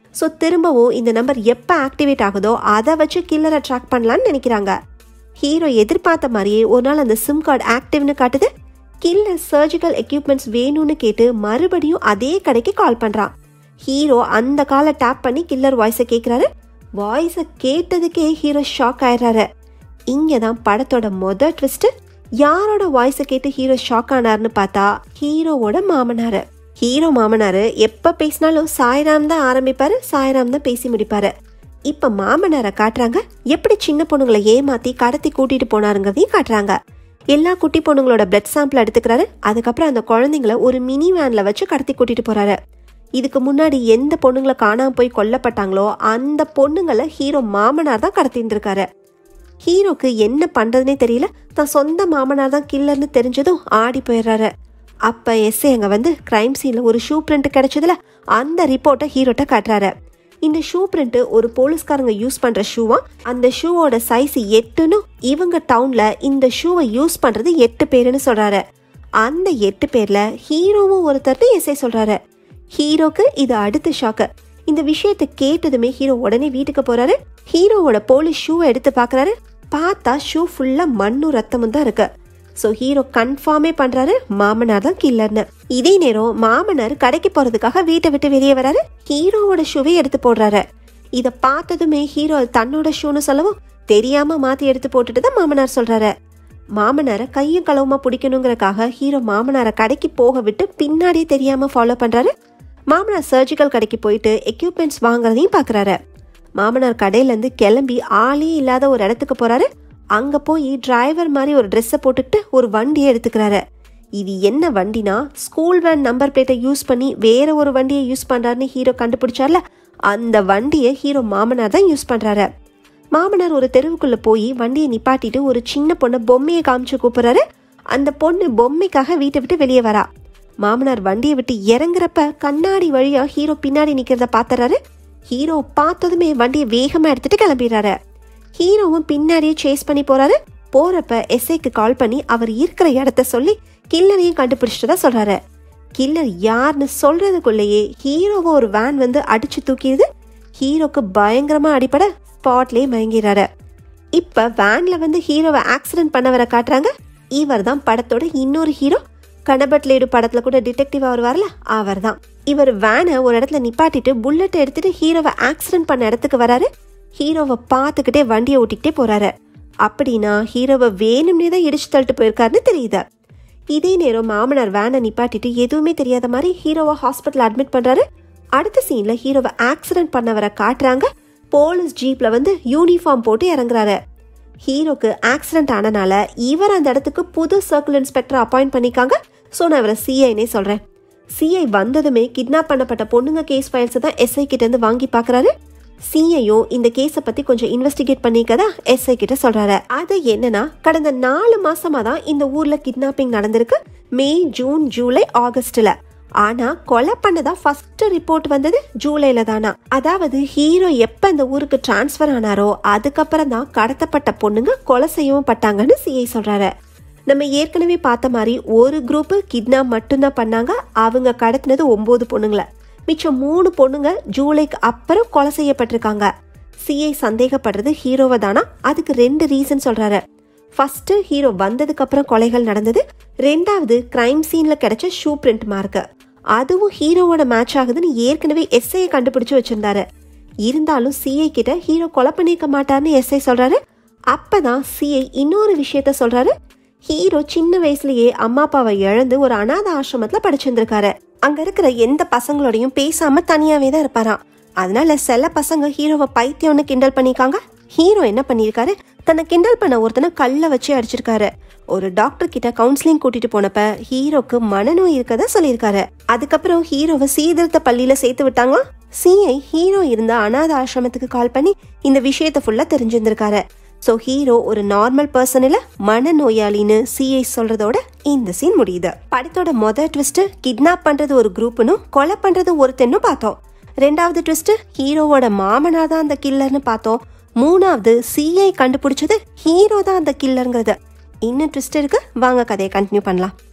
ஸோ திரும்பவும் இந்த நம்பர் எப்போ ஆக்டிவேட் ஆகுதோ அதை வச்சு கில்லரை ட்ராக் பண்ணலான்னு நினைக்கிறாங்க. ஹீரோ எதிர்பார்த்த மாதிரியே ஒரு நாள் அந்த சிம் கார்டு ஆக்டிவ்னு காட்டுது. கில்லர் சர்ஜிக்கல் எக்யூப்மெண்ட்ஸ் வேணும்னு கேட்டு மறுபடியும் அதே கடைக்கு கால் பண்றான். ஹீரோ அந்த காலை டேப் பண்ணி கில்லர் வாய்ஸை கேட்கிறாரு. வாய்ஸை கேட்டதுக்கே ஹீரோ ஷாக் ஆயிடுறாரு. இங்கதான் படத்தோட மொதல் ட்விஸ்ட். யாரோட வாய்ஸை கேட்டு ஹீரோ ஷாக் ஆனார்னு பார்த்தா ஹீரோவோட மாமனாரு. ஹீரோ மாமனாரு எப்ப பேசினாலும் சாய்ராம் தான் ஆரம்பிப்பாரு, சாய்ராம் தான் பேசி முடிப்பாரு. இப்ப மாமனாரை காட்டுறாங்க. எப்படி சின்ன பொண்ணுங்களை ஏமாத்தி கடத்தி கூட்டிட்டு போனாருங்கிறதையும் காட்டுறாங்க. எல்லா குட்டி பொண்ணுங்களோட பிளட் சாம்பிள் எடுத்துக்கிறாரு. அதுக்கப்புறம் அந்த குழந்தைங்களை ஒரு மினி வேன்ல வச்சு கடத்தி கூட்டிட்டு போறாரு. இதுக்கு முன்னாடி எந்த பொண்ணுங்களை காணாம போய் கொல்லப்பட்டாங்களோ அந்த பொண்ணுங்களை ஹீரோ மாமனார் தான் கடத்திட்டு இருக்காரு. ஹீரோக்கு என்ன பண்றதுனே தெரியல. தான் சொந்த மாமனார் தான் கில்லர்னு தெரிஞ்சதும் ஆடி போயிடுறாரு. அப்ப எஸ்ஐ அங்க வந்து கிரைம் சீன்ல ஒரு ஷூ பிரிண்ட் கிடைச்சதுல அந்த ரிப்போர்ட்டை ஹீரோட்ட காட்டுறாரு. இந்த ஷூ பிரிண்ட் ஒரு போலீஸ்காரங்க யூஸ் பண்ற ஷூவா. அந்த ஷூவோட சைஸ் எட்டுன்னு இவங்க டவுன்ல இந்த ஷூவை யூஸ் பண்றது எட்டு பேருன்னு சொல்றாரு. அந்த எட்டு பேர்ல ஹீரோவும் ஒருத்தர் எஸ்ஐ சொல்றாரு. ஹீரோக்கு இது அடுத்த ஷாக்கு. இந்த விஷயத்தை கேட்டதுமே ஹீரோ உடனே வீட்டுக்கு போறாரு. ஹீரோவோட போலீஸ் ஷூவை எடுத்து பாக்குறாரு. பார்த்தா ஷூ ஃபுல்லா மண்ணும் ரத்தமும் தான் இருக்கு. சோ ஹீரோ கன்ஃபார்மே பண்றாரு மாமனார் தான் கில்லர்னு. இதே நேரம் மாமனார் கடைக்கு போறதுக்காக வீட்டை விட்டு வெளியே வராரு. ஹீரோவோட ஷூவை எடுத்து போடுறாரு. இத பார்த்ததுமே ஹீரோ தன்னோட ஷூன்னு சொல்லவும் தெரியாம மாத்தி எடுத்து போட்டுட்டு தான் மாமனார் சொல்றாரு. மாமனாரை கையும் களவுமா பிடிக்கணுங்கிறக்காக ஹீரோ மாமனாரை கடைக்கு போக விட்டு பின்னாடியே தெரியாம ஃபாலோ பண்றாரு. மாமனார் சர்ஜிக்கல் கடைக்கு போயிட்டு எக்யூப்மெண்ட்ஸ் வாங்குறதையும் பாக்குறாரு. மாமனார் கடையில இருந்து கிளம்பி ஆளே இல்லாத ஒரு இடத்துக்கு போறாரு. அங்க போய் டிரைவர் மாதிரி ஒரு ட்ரெஸ்ஸை போட்டுட்டு ஒரு வண்டியை எடுத்துக்கிறாரு. இது என்ன வண்டினா ஸ்கூல் வேன் நம்பர் பிளேட்டை யூஸ் பண்ணி வேற ஒரு வண்டியை யூஸ் பண்றாருன்னு ஹீரோ கண்டுபிடிச்சார்ல, அந்த வண்டியை ஹீரோ மாமனார் தான் யூஸ் பண்றாரு. மாமனார் ஒரு தெருவுக்குள்ள போய் வண்டியை நிப்பாட்டிட்டு ஒரு சின்ன பொண்ணை பொம்மையை காமிச்சு கூப்பிடுறாரு. அந்த பொண்ணு பொம்மைக்காக வீட்டை விட்டு வெளியே வரா. மாமனார் வண்டியை விட்டு இறங்குறப்ப கண்ணாடி வழியா ஹீரோ பின்னாடி நிக்கிறத பாத்துறாரு. ஹீரோ பார்த்ததுமே வண்டியை வேகமா எடுத்துட்டு கிளம்பிடுறாரு. ஹீரோவும் பின்னாடியே சேஸ் பண்ணி போறாரு. போறப்ப எஸ்ஐக்கு கால் பண்ணி அவர் இருக்கிற இடத்த சொல்லி கில்லரையும் கண்டுபிடிச்சிட்டதா சொல்றாரு. கில்லர் யாருன்னு சொல்றதுக்குள்ளேயே ஹீரோவை ஒரு வேன் வந்து அடிச்சு தூக்கிடுது. ஹீரோக்கு பயங்கரமா அடிப்பட ஸ்பாட்லயே மயங்கிறாரு. இப்ப வேன்ல வந்து ஹீரோவை ஆக்சிடென்ட் பண்ணவரை காட்டுறாங்க. இவர் தான் படத்தோட இன்னொரு ஹீரோ. கனபட்லேடு படத்துல கூட டிடெக்டிவ் அவர் வரல, அவர் தான். இவர் வேனை ஒரு இடத்துல நிப்பாட்டிட்டு புல்லட் எடுத்துட்டு ஹீரோவை ஆக்சிடென்ட் பண்ண இடத்துக்கு வராரு. ஹீரோவை பார்த்துக்கிட்டே வண்டியை ஓட்டிக்கிட்டே போறாரு. அப்படின்னா ஹீரோவை வேணும்னே தான் இடிச்சு தள்ளிட்டு போயிருக்காருன்னு தெரியுது. இதே நேரம் மாமனார் வேனை நிப்பாட்டிட்டு எதுவுமே தெரியாத மாதிரி ஹீரோவை ஹாஸ்பிட்டல் அட்மிட் பண்றாரு. அடுத்த சீன்ல ஹீரோவை ஆக்சிடென்ட் பண்ணவரை காட்டுறாங்க. போலீஸ் ஜீப்ல வந்து யூனிஃபார்ம் போட்டு இறங்குறாரு. ஹீரோக்கு ஆக்சிடென்ட் ஆனனால இவர் அந்த இடத்துக்கு புது சர்க்கிள் இன்ஸ்பெக்டர் அப்பாயிண்ட் பண்ணிக்காங்க. ஸோ நான் இவரை சிஐனே சொல்றேன். சிஐ வந்ததுமே கிட்னாப் பண்ணப்பட்ட பொண்ணுங்க கேஸ் ஃபைல்ஸ் தான் எஸ்ஐ கிட்ட இருந்து வாங்கி பாக்குறாரு. சிஐயோ இந்த கேஸை பத்தி கொஞ்சம் இன்வெஸ்டிகேட் பண்ணிக்கதா எஸ்ஐ கிட்ட சொல்றாரு. அது என்னன்னா கடந்த நாலு மாசமா தான் இந்த ஊர்ல கிட்னாப்பிங் நடந்திருக்கு. மே, ஜூன், ஜூலை, ஆகஸ்ட்ல. ஆனா கொலை பண்ணதா ஃபர்ஸ்ட் ரிப்போர்ட் வந்தது ஜூலைல தானா. அதாவது ஹீரோ எப்ப இந்த ஊருக்கு டிரான்ஸ்பர் ஆனாரோ அதுக்கப்புறம் தான் கடத்தப்பட்ட பொண்ணுங்க கொலை செய்யவும் பட்டாங்கன்னு சிஐ சொல்றாரு. நம்ம ஏற்கனவே பார்த்த மாதிரி ஒரு குரூப் கிட்னாப் மட்டும்தான் பண்ணாங்க. அவங்க கடத்தினது ஒன்பது பொண்ணுங்களை. மிச்சம் மூணு பொண்ணுங்க ஜூலைக்கு அப்புறம் கொலை செய்யப்பட்டிருக்காங்க. சிஐ சந்தேகப்படுறது ஹீரோவை தானா. அதுக்கு ரெண்டு ரீசன் சொல்றாரு. ஃபர்ஸ்ட், ஹீரோ வந்ததுக்கு அப்புறம் கொலைகள் நடந்தது. ரெண்டாவது, கிரைம் சீன்ல கிடைச்ச ஷூ பிரிண்ட் மார்க், அதுவும் ஹீரோவோட மேட்ச் ஆகுதுன்னு ஏற்கனவே எஸ்ஐ கண்டுபிடிச்சு வச்சிருந்தாரு. இருந்தாலும் சிஐ கிட்ட ஹீரோ கொலை பண்ணிருக்க மாட்டார்னு எஸ்ஐ சொல்றாரு. அப்பதான் சிஐ இன்னொரு விஷயத்த சொல்றாரு. ஹீரோ சின்ன வயசுலயே அம்மா அப்பாவை இழந்து ஒரு அநாத ஆசிரமத்துல படிச்சிருந்திருக்காரு. அங்க இருக்கிற எந்த பசங்களோடையும் பேசாம தனியாவே தான் இருப்பாராம். அதனால சில பசங்க ஹீரோவை பைத்தியம்னு கிண்டல் பண்ணிருக்காங்க. ஹீரோ என்ன பண்ணிருக்காரு, தன்னை கிண்டல் பண்ண ஒருத்தனை கல்ல வச்சு அடிச்சிருக்காரு. ஒரு டாக்டர் கிட்ட கவுன்சிலிங் கூட்டிட்டு போனப்ப ஹீரோக்கு மனநோய் இருக்கதா சொல்லியிருக்காரு. அதுக்கப்புறம் ஹீரோவை சீர்திருத்த பள்ளியில சேர்த்து விட்டாங்களா. சிஐ ஹீரோ இருந்த அநாத ஆசிரமத்துக்கு கால் பண்ணி இந்த விஷயத்த ஃபுல்லா தெரிஞ்சிருந்திருக்காரு. சோ ஹீரோ ஒரு நார்மல் பர்சன் இல்ல, மனநோயாளின்னு சிஐ சொல்றதோட இந்த சீன் முடியுது. படத்தோட மொதல் ட்விஸ்ட் கிட்னாப் பண்றது ஒரு குரூப்னு கொலை பண்றது ஒருத்தன்னு பார்த்தோம். ரெண்டாவது ட்விஸ்ட் ஹீரோவோட மாமனா தான் அந்த கில்லர்னு பார்த்தோம். மூணாவது சிஐ கண்டுபிடிச்சது ஹீரோ தான் அந்த கில்லருங்கிறது. இன்னும் ட்விஸ்ட் இருக்கு, வாங்க கதையை கண்டினியூ பண்ணலாம்.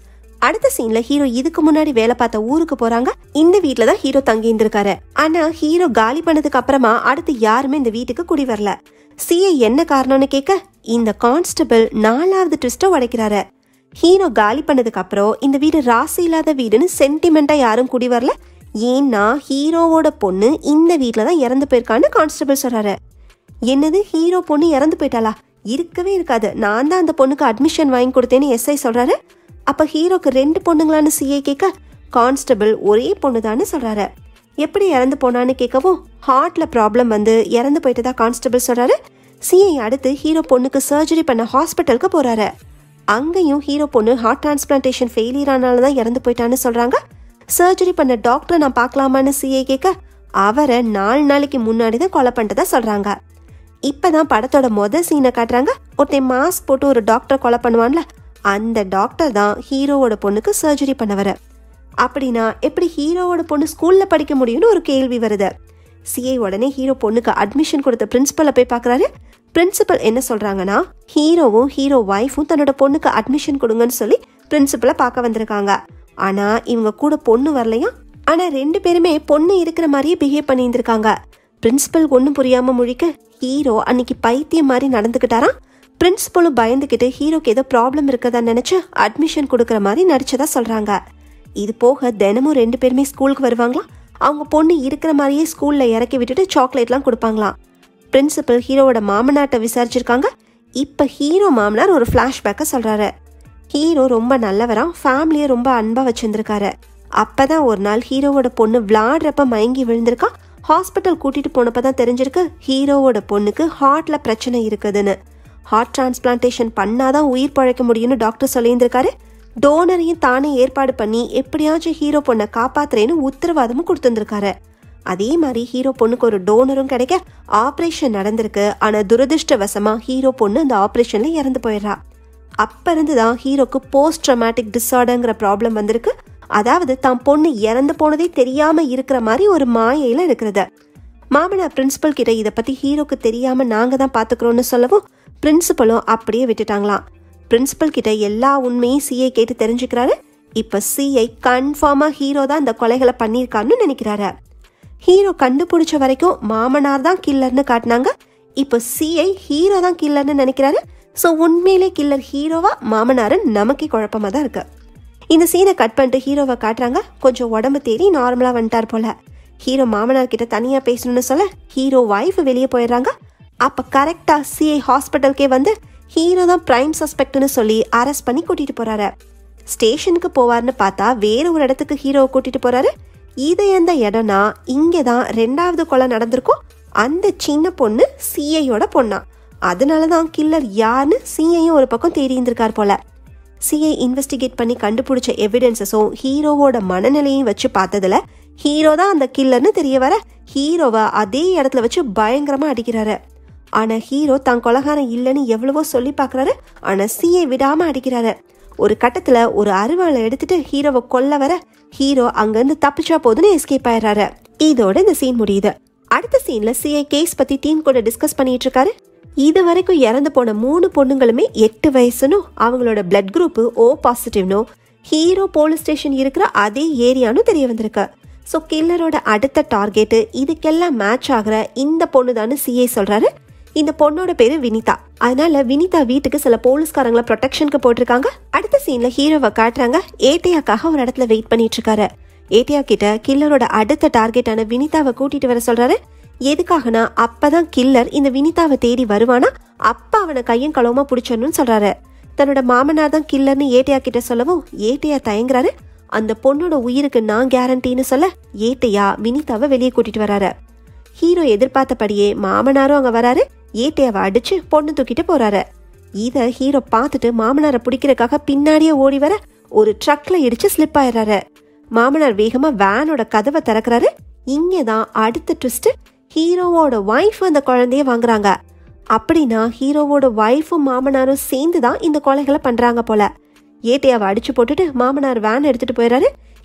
அடுத்த சீன்ல ஹீரோ இதுக்கு முன்னாடி வேலை பார்த்த ஊருக்கு போறாங்க. இந்த வீட்டுல தான் ஹீரோ தங்கி இருந்திருக்காரு. ஆனா ஹீரோ காலி பண்ணதுக்கு அப்புறமா அடுத்து யாருமே இந்த வீட்டுக்கு குடி வரல. சிஐ என்ன காரணம்னு கேட்க இந்த கான்ஸ்டபிள் நாலாவது ட்விஸ்ட உடைக்கிறாரு. ஹீரோ காலி பண்ணதுக்கு அப்புறம் இந்த வீடு ராசி இல்லாத வீடுன்னு சென்டிமெண்டா யாரும் குடி வரல. ஏன்னா ஹீரோவோட பொண்ணு இந்த வீட்டுல தான் இறந்து போயிருக்கான்னு கான்ஸ்டபிள் சொல்றாரு. என்னது, ஹீரோ பொண்ணு இறந்து போயிட்டாளா? இருக்கவே இருக்காது, நான் தான் அந்த பொண்ணுக்கு அட்மிஷன் வாங்கி கொடுத்தேன்னு எஸ்ஐ சொல்றாரு. அப்ப ஹீரோக்கு ரெண்டு பொண்ணுங்களான்னு சிஐ கேட்க கான்ஸ்டபிள் ஒரே பொண்ணுதான்னு சொல்றாரு. எப்படி இறந்து போனான்னு கேட்கவும் ஹார்ட்ல ப்ராப்ளம் வந்து இறந்து போயிட்டதா கான்ஸ்டபிள் சொல்றாரு. சிஐ அடுத்து ஹீரோ பொண்ணுக்கு சர்ஜரி பண்ண ஹாஸ்பிட்டலுக்கு போறாரு. அங்கேயும் ஹீரோ பொண்ணு ஹார்ட் டிரான்ஸ்பிளான்டேஷன் ஃபெயிலியர் ஆனாலதான் இறந்து போயிட்டான்னு சொல்றாங்க. சர்ஜரி பண்ண டாக்டரை நான் பார்க்கலாமான்னு சிஐ கேட்க அவரை நாலு நாளைக்கு முன்னாடி தான் கொலை பண்ணிட்டதா சொல்றாங்க. இப்பதான் படத்தோட மொதல் சீனை காட்டுறாங்க. ஒருத்தன் மாஸ்க் போட்டு ஒரு டாக்டர் கொலை பண்ணுவான்ல, அந்த டாக்டர் தான் ஹீரோவோட பொண்ணுக்கு சர்ஜரி பண்ணவர. அப்படின்னா எப்படி ஹீரோவோட பொண்ணு ஸ்கூல்ல படிக்க முடியும்னு ஒரு கேள்வி வருது. சிஐ உடனே ஹீரோ பொண்ணுக்கு அட்மிஷன் கொடுத்த பிரின்சிபலை போய் பாக்குறாரு. பிரின்சிபல் என்ன சொல்றாங்கன்னா ஹீரோவும் ஹீரோ ஒய்ஃபும் தன்னோட பொண்ணுக்கு அட்மிஷன் கொடுங்கன்னு சொல்லி பிரின்சிபலை பார்க்க வந்திருக்காங்க. ஆனா இவங்க கூட பொண்ணு வரலையா. ஆனா ரெண்டு பேருமே பொண்ணு இருக்கிற மாதிரியே பிஹேவ் பண்ணியிருந்திருக்காங்க. பிரின்சிபல் ஒன்னும் புரியாம முழிக்க ஹீரோ அன்னைக்கு பைத்தியம் மாதிரி நடந்துகிட்டாராம். பிரின்சிபலும் பயந்துகிட்டு ஹீரோக்கு ஏதோ ப்ராப்ளம் இருக்கதா நினைச்சு அட்மிஷன் கொடுக்கற மாதிரி நடிச்சதா சொல்றாங்க. இது போக தினமும் ரெண்டு பேருமே ஸ்கூலுக்கு வருவாங்களாம். அவங்க பொண்ணு இருக்கிற மாதிரியே ஸ்கூல்ல இறக்கி விட்டுட்டு சாக்லேட்லாம் கொடுப்பாங்களாம். பிரின்சிபல் ஹீரோவோட மாமனார்ட்ட விசாரிச்சிருக்காங்க. இப்ப ஹீரோ மாமனார் ஒரு பிளாஷ்பேக்க சொல்றாரு. ஹீரோ ரொம்ப நல்லவரா, ஃபேமிலியை ரொம்ப அன்பா வச்சிருந்திருக்காரு. அப்பதான் ஒரு நாள் ஹீரோவோட பொண்ணு விளாடுறப்ப மயங்கி விழுந்திருக்கா. ஹாஸ்பிட்டல் கூட்டிட்டு போனப்பதான் தெரிஞ்சிருக்கு ஹீரோவோட பொண்ணுக்கு ஹார்ட்ல பிரச்சனை இருக்குதுன்னு. ஹார்ட் டிரான்ஸ்பிளான்டேஷன் பண்ணாதான் உயிர் பழைக்க முடியும்னு டாக்டர் சொல்லியிருந்திருக்காரு. டோனரையும் தானே ஏற்பாடு பண்ணி எப்படியாச்சும் ஹீரோ பொண்ணை காப்பாத்துறேன்னு உத்தரவாதமும் கொடுத்துருக்காரு. அதே மாதிரி ஹீரோ பொண்ணுக்கு ஒரு டோனரும் கிடைக்க ஆப்ரேஷன் நடந்திருக்கு. ஆனா துரதிருஷ்டவசமா ஹீரோ பொண்ணு அந்த ஆப்ரேஷன்ல இறந்து போயிடுறா. அப்ப இருந்துதான் ஹீரோக்கு போஸ்ட் ட்ராமாட்டிக் டிஸார்டர்ங்கிற ப்ராப்ளம் வந்திருக்கு. அதாவது தான் பொண்ணு இறந்து போனதே தெரியாம இருக்கிற மாதிரி ஒரு மாயையில இருக்கிறது. மாமனார் பிரின்சிபல் கிட்ட இதை பத்தி ஹீரோக்கு தெரியாம நாங்க தான் பாத்துக்கிறோம்னு சொல்லவும் பிரின்சிபலும் அப்படியே விட்டுட்டாங்களாம். பிரின்சிபல் கிட்ட எல்லா உண்மையும் சிஐ கேட்டு தெரிஞ்சுக்கிறாரு. இப்ப சிஐ கன்ஃபார்மா ஹீரோ தான் இந்த கொலைகளை பண்ணியிருக்காருன்னு நினைக்கிறாரு. ஹீரோ கண்டுபிடிச்ச வரைக்கும் மாமனார் தான் கில்லர்னு காட்டினாங்க. இப்ப சிஐ ஹீரோ தான் கில்லர்னு நினைக்கிறாரு. சோ உண்மையிலே கில்லர் ஹீரோவா மாமனாரு நமக்கே குழப்பமா தான் இருக்கு. இந்த சீனை கட் பண்ணிட்டு ஹீரோவை காட்டுறாங்க. கொஞ்சம் உடம்பு தேடி நார்மலா வந்துட்டார் போல. ஹீரோ மாமனார் கிட்ட தனியா பேசணும்னு சொல்ல ஹீரோ வைஃப் வெளியே போயிடுறாங்க. அப்ப கரெக்டா சிஐ ஹாஸ்பிட்டலுக்கே வந்து ஹீரோ தான் பிரைம் சஸ்பெக்ட்னு சொல்லி அரெஸ்ட் பண்ணி கூட்டிட்டு போறாரு. ஸ்டேஷனுக்கு போவார்னு பார்த்தா வேற ஒரு இடத்துக்கு ஹீரோவை கூட்டிட்டு போறாரு. இது எந்த இடம்னா இங்கதான் ரெண்டாவது கொலை நடந்திருக்கும். அந்த சின்ன பொண்ணு சிஐயோட பொண்ணா. அதனாலதான் கில்லர் யாருன்னு சிஐயும் ஒரு பக்கம் தேடி இருந்திருக்கார் போல. சிஐ இன்வெஸ்டிகேட் பண்ணி கண்டுபிடிச்ச எவிடன்சஸும் ஹீரோவோட மனநிலையும் வச்சு பார்த்ததுல ஹீரோ தான் அந்த கில்லர்னு தெரிய வர ஹீரோவை அதே இடத்துல வச்சு பயங்கரமா அடிக்கிறாரு. ஆனா ஹீரோ தான் கொலகாரம் இல்லைன்னு எவ்வளவோ சொல்லி பாக்குறாரு. ஆனா சிஐ விடாம அடிக்கிறாரு. ஒரு கட்டத்துல ஒரு அருவாளை எடுத்துட்டு ஹீரோவை கொல்ல வர ஹீரோ அங்க இருந்து தப்பிச்சா போதுன்னு எஸ்கேப் ஆயிடுறாரு. இதோட இந்த சீன் முடியுது. அடுத்த சீன்ல சிஐ கேஸ் பத்தி டீம் கூட டிஸ்கஸ் பண்ணிட்டு இருக்காரு. இது வரைக்கும் இறந்து போன மூணு பொண்ணுங்களுமே எட்டு வயசுன்னு அவங்களோட பிளட் குரூப் ஓ பாசிட்டிவ்னு ஹீரோ போலீஸ் ஸ்டேஷன் இருக்கிற அதே ஏரியான்னு தெரிய வந்திருக்கு. ஸோ கில்லரோட அடுத்த டார்கெட்டு இதுக்கெல்லாம் மேட்ச் ஆகிற இந்த பொண்ணு தான்னு சிஐ சொல்றாரு. இந்த பொண்ணோட பேரு வினிதா. அதனால வினிதா வீட்டுக்கு சில போலீஸ்காரங்களை ப்ரொடெக்ஷனுக்கு போட்டிருக்காங்க. அடுத்த சீன்ல ஹீரோவை காட்டுறாங்க. ஏடியாக்காக ஒரு இடத்துல வெயிட் பண்ணிட்டு இருக்காரு. ஏடியா கிட்ட கில்லரோட அடுத்த டார்கெட்டான வினிதாவை கூட்டிட்டு வர சொல்றாரு. எதுக்காகனா அப்பதான் கில்லர் இந்த வினிதாவை தேடி வருவானா, அப்ப அவனை கையும் களவுமா பிடிச்சணும்னு சொல்றாரு. தன்னோட மாமனார் தான் கில்லர்னு ஏட்டையா கிட்ட சொல்லவும் ஏட்டையா தயங்குறாரு. அந்த பொண்ணோட உயிருக்கு நான் கேரண்டின்னு சொல்ல ஏட்டையா வினிதாவை வெளியே கூட்டிட்டு வராரு. ஹீரோ எதிர்பார்த்தபடியே மாமனாரும் அங்க வராரு. ஏட்டையாவை அடிச்சு பொண்ணு தூக்கிட்டு போறாரு. இத ஹீரோ பார்த்துட்டு மாமனாரை பிடிக்கிறதுக்காக பின்னாடியே ஓடி வர ஒரு ட்ரக்ல இடிச்சு ஸ்லிப் ஆயிடுறாரு. மாமனார் வேகமா வேனோட கதவை திறக்கிறாரு. இங்கதான் அடுத்த ட்விஸ்ட். ஹீரோவோட ஒய்ஃப் அந்த குழந்தைய வாங்குறாங்க. அப்படின்னா ஹீரோவோட ஒய்ஃபும் மாமனாரும் சேர்ந்துதான் இந்த கொலைகளை பண்றாங்க போல. ஏட்டையாவை அடிச்சு போட்டுட்டு மாமனார் வேன் எடுத்துட்டு போயிடுறாரு.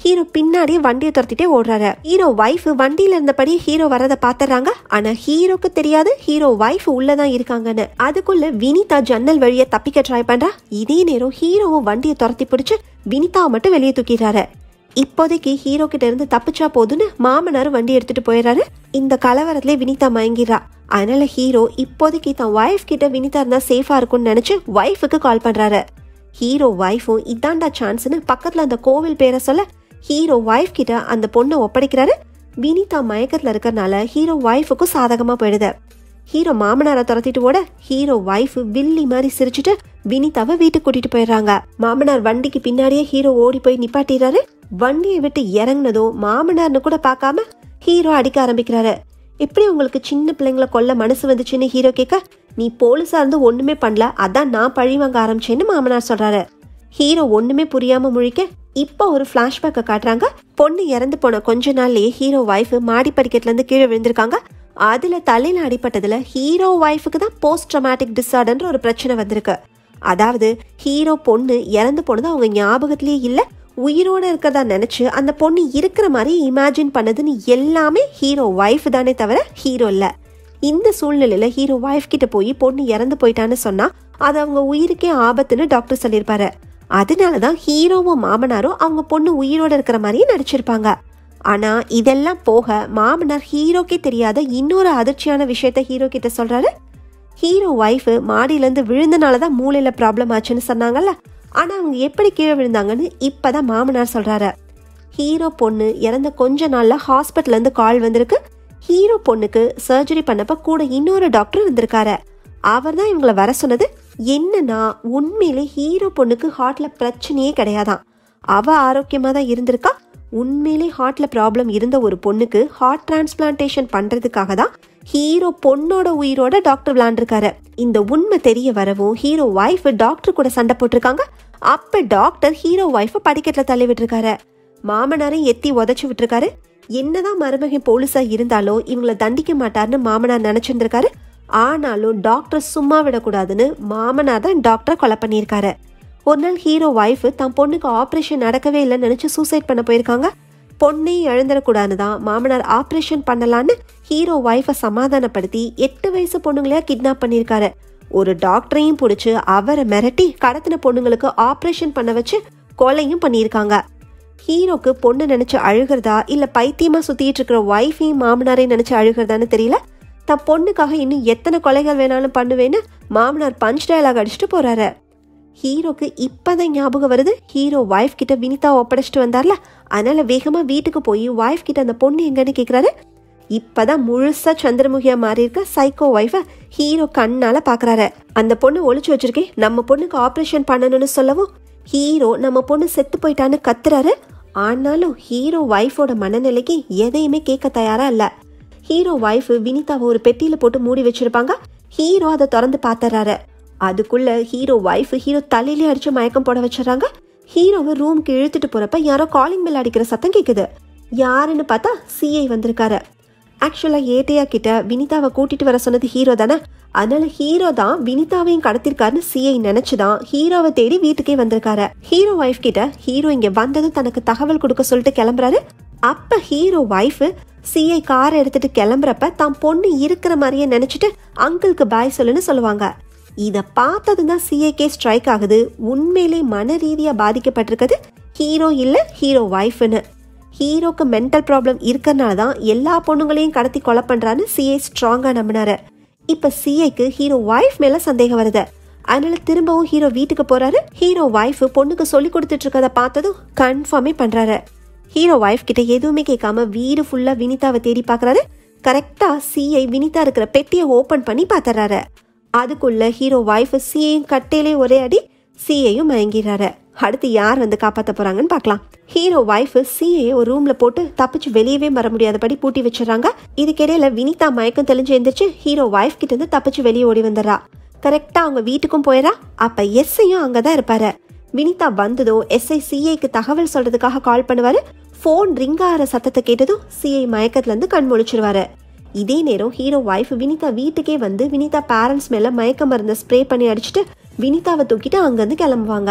ஹீரோ பின்னாடியே வண்டியை துரத்திட்டே ஓடுறாரு. ஹீரோ வைஃப் வண்டியில இருந்தபடியே ஹீரோ வரத பாத்துறாங்க. ஆனா ஹீரோக்கு தெரியாது ஹீரோ வைஃப் உள்ளதான் இருக்காங்கன்னு. அதுக்குள்ள வினிதா ஜன்னல் வழிய தப்பிக்க ட்ரை பண்றா. இதே நேரம் ஹீரோவும் வண்டியை துரத்தி பிடிச்சு வினிதாவை மட்டும் வெளியே தூக்கிடுறாரு. இப்போதைக்கு ஹீரோ கிட்ட இருந்து தப்பிச்சா போதுன்னு மாமனார் வண்டி எடுத்துட்டு போயிடுறாரு. இந்த கலவரத்திலே வினிதா மயங்கிடுறா. அதனால ஹீரோ இப்போதைக்கு தன் வைஃப் கிட்ட வினிதா இருந்தா சேஃபா இருக்கும்னு நினைச்சு வைஃபுக்கு கால் பண்றாரு. ஹீரோ வைஃபும் இதாண்டா சான்ஸ்னு பக்கத்துல அந்த கோவில் பேரை சொல்ல ஹீரோ வைஃப் கிட்ட அந்த பொண்ணை ஒப்படைக்கிறாரு. வினிதா மயக்கத்துல இருக்கறனால ஹீரோ வைஃபுக்கும் சாதகமா போயிடுது. ஹீரோ மாமனாரை துரத்திட்டு ஓட ஹீரோ வைஃப் வில்லி மாதிரி சிரிச்சுட்டு வினிதாவை வீட்டுக்கு கூட்டிட்டு போயிடுறாங்க. மாமனார் வண்டிக்கு பின்னாடியே ஹீரோ ஓடி போய் நிப்பாட்டிடுறாரு. வண்டியை விட்டு இறங்குனதும் மாமனார்னு கூட பார்க்காம ஹீரோ அடிக்க ஆரம்பிக்கிறாரு. எப்படி உங்களுக்கு சின்ன பிள்ளைங்களை கொல்ல மனசு வந்துச்சுன்னு ஹீரோ கேட்க, நீ போலீஸா இருந்து ஒண்ணுமே பண்ணல, அதான் நான் பழி வாங்க ஆரம்பிச்சேன்னு மாமனார் சொல்றாரு. ஹீரோ ஒண்ணுமே புரியாம முழிக்க இப்ப ஒரு பிளாஷ்பேக்க காட்டுறாங்க. பொண்ணு இறந்து போன கொஞ்ச நாள்லயே ஹீரோ வைஃப் மாடி படிக்கட்டுல இருந்து கீழே விழுந்திருக்காங்க. அதுல தலையில அடிப்பட்டதுல ஹீரோ வைஃபுக்கு தான் போஸ்ட் ட்ராமாட்டிக் டிஸார்டர்ன்ற ஒரு பிரச்சனை வந்திருக்கு. அதாவது ஹீரோ பொண்ணு இறந்து போனது அவங்க ஞாபகத்திலேயே இல்ல, உயிரோட இருக்கிறதா நினைச்சு அந்த பொண்ணு இருக்கிற மாதிரி இமேஜின் பண்ணதுன்னு எல்லாமே ஹீரோ வைஃப் தானே தவிர ஹீரோ இல்ல. இந்த சூழ்நிலையில ஹீரோ வைஃப் கிட்ட போய் பொண்ணு இறந்து போயிட்டான்னு சொன்னா அது அவங்க உயிருக்கே ஆபத்துன்னு டாக்டர் சொல்லியிருப்பாரு. அதனாலதான் ஹீரோவும் மாமனாரும் அவங்க பொண்ணு உயிரோட இருக்கிற மாதிரியே நடிச்சிருப்பாங்க. ஆனா இதெல்லாம் போக மாமனார் ஹீரோக்கே தெரியாத இன்னொரு அதிர்ச்சியான விஷயத்த ஹீரோ கிட்ட சொல்றாரு. ஹீரோ வைஃப் மாடியில இருந்து விழுந்தனாலதான் மூளையில ப்ராப்ளம் ஆச்சுன்னு சொன்னாங்கல்ல, ஆனா அவங்க எப்படி கீழே விழுந்தாங்கன்னு இப்பதான் மாமனார் சொல்றாரு. ஹீரோ பொண்ணு இறந்த கொஞ்ச நாள்ல ஹாஸ்பிட்டல்ல இருந்து கால் வந்திருக்கு. ஹீரோ பொண்ணுக்கு சர்ஜரி பண்ணப்ப கூட இன்னொரு டாக்டர் இருந்திருக்காரு. அவர் தான் இவங்களை வர சொன்னது. என்னன்னா உண்மையிலே ஹீரோ பொண்ணுக்கு ஹார்ட்ல பிரச்சனையே கிடையாதான், அவ ஆரோக்கியமா தான் இருந்திருக்கா. உண்மையிலே ஹார்ட்ல ப்ராப்ளம் இருந்த ஒரு பொண்ணுக்கு ஹார்ட் டிரான்ஸ்பிளான்டேஷன் பண்றதுக்காக தான் ஹீரோ பொண்ணோட உயிரோட டாக்டர் விளையாண்டுருக்காரு. இந்த உண்மை தெரிய வரவும் ஹீரோ வைஃப் டாக்டர் கூட சண்டை போட்டிருக்காங்க. அப்ப டாக்டர் ஹீரோ வைஃப் படிக்கட்டுல தள்ளி விட்டுருக்காரு. மாமனாரையும் எத்தி உதச்சு விட்டுருக்காரு. என்னதான் மருமகன் போலீஸா இருந்தாலும் இவங்களை தண்டிக்க மாட்டாருன்னு மாமனார் நினைச்சிருந்திருக்காரு. ஆனாலும் டாக்டர் சும்மா விடக்கூடாதுன்னு மாமனார் தான் டாக்டரை கொலை பண்ணியிருக்காரு. ஒரு நாள் ஹீரோ வைஃப் தன் பொண்ணுக்கு ஆப்ரேஷன் நடக்கவே இல்லைன்னு நினைச்சு சூசைட் பண்ண போயிருக்காங்க. பொண்ணையும் இழந்துடக்கூடாதுன்னு தான் மாமனார் ஆப்ரேஷன் பண்ணலான்னு ஹீரோ வைஃபை சமாதானப்படுத்தி எட்டு வயசு பொண்ணுங்களையா கிட்னாப் பண்ணியிருக்காரு. ஒரு டாக்டரையும் பிடிச்சி அவரை மிரட்டி கடத்தின பொண்ணுங்களுக்கு ஆப்ரேஷன் பண்ண வச்சு கொலையும் பண்ணியிருக்காங்க. ஹீரோக்கு பொண்ணு நினைச்சு அழுகிறதா இல்ல பைத்தியமா சுத்திட்டு இருக்கிற வைஃபையும் மாமனாரையும் நினைச்சு அழுகிறதான்னு தெரியல. தன் பொண்ணுக்காக இன்னும் எத்தனை கொலைகள் வேணாலும் பண்ணுவேன்னு மாமனார் பஞ்ச் டயலாக் அடிச்சுட்டு போறாரு. ஹீரோக்கு இப்பதான் ஞாபகம் வருது, ஹீரோ வைஃப் கிட்ட வினிதா ஒப்படைச்சிட்டு வந்தார்ல, அதனால வேகமா வீட்டுக்கு போய் வைஃப் கிட்ட அந்த பொண்ணு எங்கன்னு கேக்குறாரு. இப்பதான் முழுசா சந்திரமுகியா மாறி இருக்க சைக்கோ வைஃப ஹீரோ கண்ணால பாக்குறாரு. அந்த பொண்ணு ஒளிச்சு வச்சிருக்கேன், நம்ம பொண்ணுக்கு ஆபரேஷன் பண்ணணும்னு சொல்லவும் ஹீரோ நம்ம பொண்ணு செத்து போயிட்டான்னு கத்துறாரு. ஆனாலும் ஹீரோ வைஃபோட மனநிலைக்கு எதையுமே கேட்க தயாரா இல்ல. ஹீரோ வைஃப் வினிதாவை ஒரு பெட்டியில போட்டு மூடி வச்சிருப்பாங்க. ஹீரோ அதை திறந்து பாத்துறாரு. அதுக்குள்ள ஹீரோ வைஃப் ஹீரோ தலையிலே அடிச்சு மயக்கம் போட வச்சிடறாங்க. ஹீரோவை ரூம்க்கு இழுத்துட்டு போறப்ப யாரோ காலிங் பெல் அடிக்கிற சத்தம் கேக்குது. யாருன்னு பார்த்தா சிஐ வந்திருக்காரு. ஆக்சுவலா ஏட்டையா கிட்ட வினிதாவை கூட்டிட்டு வர சொன்னது ஹீரோ தானே, அதனால ஹீரோ தான் வினிதாவையும் கடத்திருக்காருன்னு சிஐ நினைச்சுதான் ஹீரோவை தேடி வீட்டுக்கே வந்திருக்காரு. ஹீரோ வைஃப் கிட்ட ஹீரோ இங்க வந்ததும் தனக்கு தகவல் கொடுக்க சொல்லிட்டு கிளம்புறாரு. அப்ப ஹீரோ வைஃப் சிஐ காரை எடுத்துட்டு கிளம்புறப்ப தான் பொண்ணு இருக்கிற மாதிரியே நினைச்சிட்டு அங்கிளுக்கு பாய் சொல்லுன்னு சொல்லுவாங்க. இத பார்த்ததுதான் சிஐக்கே ஸ்ட்ரைக் ஆகுது, உண்மையிலே மன ரீதியா பாதிக்கப்பட்டிருக்கிறது ஹீரோ இல்ல ஹீரோ வைஃப்னு. ஹீரோக்கு மென்டல் ப்ராப்ளம் இருக்கறனாலதான் எல்லா பொண்ணுங்களையும் கடத்தி கொலை பண்றான்னு சிஐ ஸ்ட்ராங்கா நம்பினாரு. இப்ப சிஐக்கு ஹீரோ வைஃப் மேல சந்தேகம் வருது. அதனால திரும்பவும் ஹீரோ வீட்டுக்கு போறாரு. ஹீரோ வைஃப் பொண்ணுக்கு சொல்லி கொடுத்துட்டு இருக்கத பார்த்ததும் கன்ஃபார்மே பண்றாரு. ஹீரோ வைஃப் கிட்ட எதுவுமே கேட்காம வீடு ஃபுல்லா வினிதாவை தேடி பாக்குறாரு. கரெக்டா சிஐ வினிதா இருக்கிற பெட்டியை ஓபன் பண்ணி பாத்துறாரு. அதுக்குள்ள ஹீரோ வைஃப் சிஐயும் கட்டையிலே ஒரே அடி, சிஐயும் மயங்கிறாரு. அடுத்து யார் வந்து காப்பாத்த போறாங்கன்னு பாக்கலாம். ஹீரோ வைஃப் சிஐ ஒரு ரூம்ல போட்டு தப்பிச்சு வெளியவே வர முடியாதபடி பூட்டி வச்சிடறாங்க. இதுக்கிடையில வினிதா மயக்கம் தெளிஞ்சு எந்திரிச்சு ஹீரோ வைஃப் கிட்ட இருந்து தப்பிச்சு வெளியே ஓடி வந்துடுறா. கரெக்டா அவங்க வீட்டுக்கும் போயிடா. அப்ப எஸ்ஐயும் அங்கதான் இருப்பாரு. வினிதா வந்ததோ எஸ்ஐ சிஐக்கு தகவல் சொல்றதுக்காக கால் பண்ணுவாரு. போன் ரிங் ஆகிற சத்தத்தை கேட்டதும் சிஐ மயக்கத்துல இருந்து கண் முழிச்சிருவாரு. இதே நேரம் ஹீரோ வைஃப் வினிதா வீட்டுக்கே வந்து வினிதா பேரண்ட்ஸ் மேல மயக்க மருந்த ஸ்ப்ரே பண்ணி அடிச்சுட்டு வினிதாவை தூக்கிட்டு அங்கிருந்து கிளம்புவாங்க.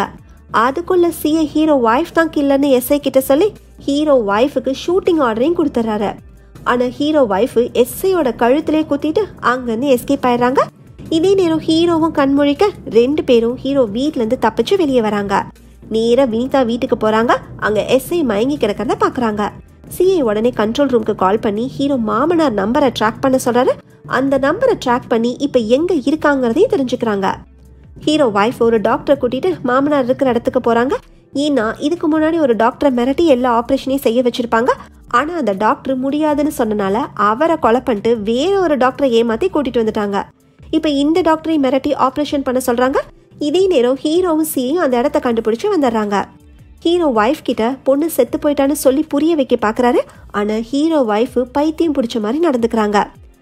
அதுக்குள்ள சிஏ ஹீரோ ஒய்ஃப் தான் கில்லர்னு எஸ்ஐ கிட்ட சொல்லி ஹீரோ ஒய்ஃபுக்கு ஷூட்டிங் ஆர்டரையும் கொடுத்துறாரு. ஆனா ஹீரோ ஒய்ஃப் எஸ்ஐயோட கழுத்திலே குத்திட்டு அங்கிருந்து எஸ்கேப் ஆயிடுறாங்க. இதே நேரம் ஹீரோவும் கண்மொழிக்க ரெண்டு பேரும் ஹீரோ வீட்ல இருந்து தப்பிச்சு வெளியே வராங்க. நேரா வினிதா வீட்டுக்கு போறாங்க. அங்க எஸ்ஐ மயங்கி கிடக்கிறத பாக்குறாங்க. சிஐ உடனே கண்ட்ரோல் ரூமுக்கு கால் பண்ணி ஹீரோ மாமனார் நம்பரை ட்ராக் பண்ண சொல்றாரு. அந்த நம்பரை ட்ராக் பண்ணி இப்ப எங்க இருக்காங்கிறதையும் தெரிஞ்சுக்கிறாங்க. ஹீரோ ஒய்ஃப் ஒரு டாக்டரை கூட்டிட்டு மாமனார் இருக்கிற இடத்துக்கு போறாங்க. ஏன்னா இதுக்கு முன்னாடி ஒரு டாக்டரை மிரட்டி எல்லா ஆப்ரேஷனையும் செய்ய வச்சிருப்பாங்க. ஆனா அந்த டாக்டர் முடியாதுன்னு சொன்னனால அவரை கொலை பண்ணிட்டு வேற ஒரு டாக்டரை ஏமாத்தி கூட்டிட்டு வந்துட்டாங்க. இப்ப இந்த டாக்டரை மிரட்டி ஆப்ரேஷன் பண்ண சொல்றாங்க. இதே நேரம் ஹீரோவும் சியும் அந்த இடத்த கண்டுபிடிச்சு வந்துடுறாங்க. ஹீரோ ஒய்ஃப் கிட்ட பொண்ணு செத்து போயிட்டான்னு சொல்லி புரிய வைக்க பாக்குறாரு. ஆனா ஹீரோ ஒய்ஃப் பைத்தியம் பிடிச்ச மாதிரி நடந்துக்கிறாங்க.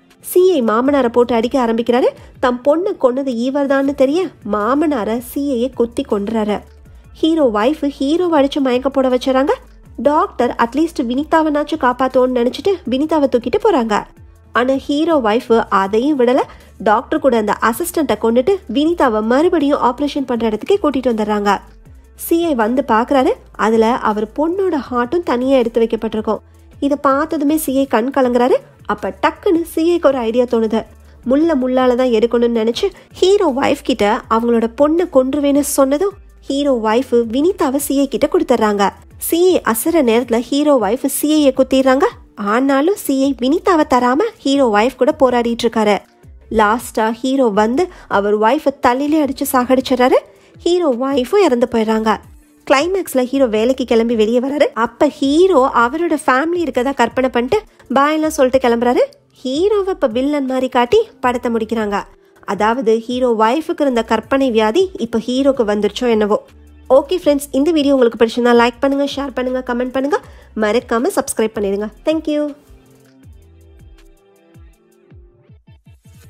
சிஐ மாமனாரை போட்டு அடிக்க ஆரம்பிக்கிறாரு. தம் பொண்ணு கொன்னது இவர் தான்னு தெரிய மாமனார சிஐயை குத்தி கொண்டுறாரு. ஹீரோ ஒய்ஃப் ஹீரோவை அடிச்சு மயக்க போட வச்சுறாங்க. டாக்டர் அட்லீஸ்ட் வினிதாவனாச்சும் காப்பாத்தோன்னு நினைச்சிட்டு வினிதாவை தூக்கிட்டு போறாங்க. ஆனா ஹீரோ ஒய்ஃப் அதையும் விடல. டாக்டர் கூட அந்த அசிஸ்டண்ட்டை கொண்டுட்டு வினிதாவை மறுபடியும் ஆப்ரேஷன் பண்ற இடத்துக்கே கூட்டிட்டு வந்துடுறாங்க. சிஐ வந்து பாக்குறாரு. அதுல அவர் பொண்ணோட ஹார்ட்டும் தனியா எடுத்து வைக்கப்பட்டிருக்கும். இதை பார்த்ததுமே சிஐ கண் கலங்குறாரு. அப்ப டக்குன்னு சிஐக்கு ஒரு ஐடியா தோணுது. முள்ள முள்ளாலதான் எடுக்கணும்னு நினைச்சு ஹீரோ ஒய்ஃப் கிட்ட அவங்களோட பொண்ணை கொன்றுவேன்னு சொன்னதும் ஹீரோ ஒய்ஃப் வினிதாவை சிஐ கிட்ட கொடுத்துட்றாங்க. சிஐ அசர நேரத்துல ஹீரோ ஒய்ஃப் சிஐயை குத்திடுறாங்க. ஆனாலும் சிஐ வினிதாவை தராம ஹீரோ ஒய்ஃப் கூட போராடிட்டு இருக்காரு. லாஸ்டா ஹீரோ வந்து அவர் ஒய்ஃபை தலையிலே அடிச்சு சாகடிச்சிடறாரு. ஹீரோ ஒய்ஃபும் இறந்து போயிடுறாங்க. கிளைமேக்ஸ்ல ஹீரோ வேலைக்கு கிளம்பி வெளியே வராரு. அப்ப ஹீரோ அவரோட ஃபேமிலி இருக்கதா கற்பனை பண்ணிட்டு பாயெல்லாம் சொல்லிட்டு கிளம்புறாரு. ஹீரோவை இப்ப வில்லன் மாதிரி காட்டி படத்தை முடிக்கிறாங்க. அதாவது ஹீரோ ஒய்ஃபுக்கு இருந்த கற்பனை வியாதி இப்ப ஹீரோக்கு வந்துருச்சோ என்னவோ. ஓகே ஃப்ரெண்ட்ஸ், இந்த வீடியோ உங்களுக்கு பிடிச்சிருந்தா லைக் பண்ணுங்க, ஷேர் பண்ணுங்க, கமெண்ட் பண்ணுங்க, மறக்காம சப்ஸ்கிரைப் பண்ணிடுங்க. தேங்க்யூ.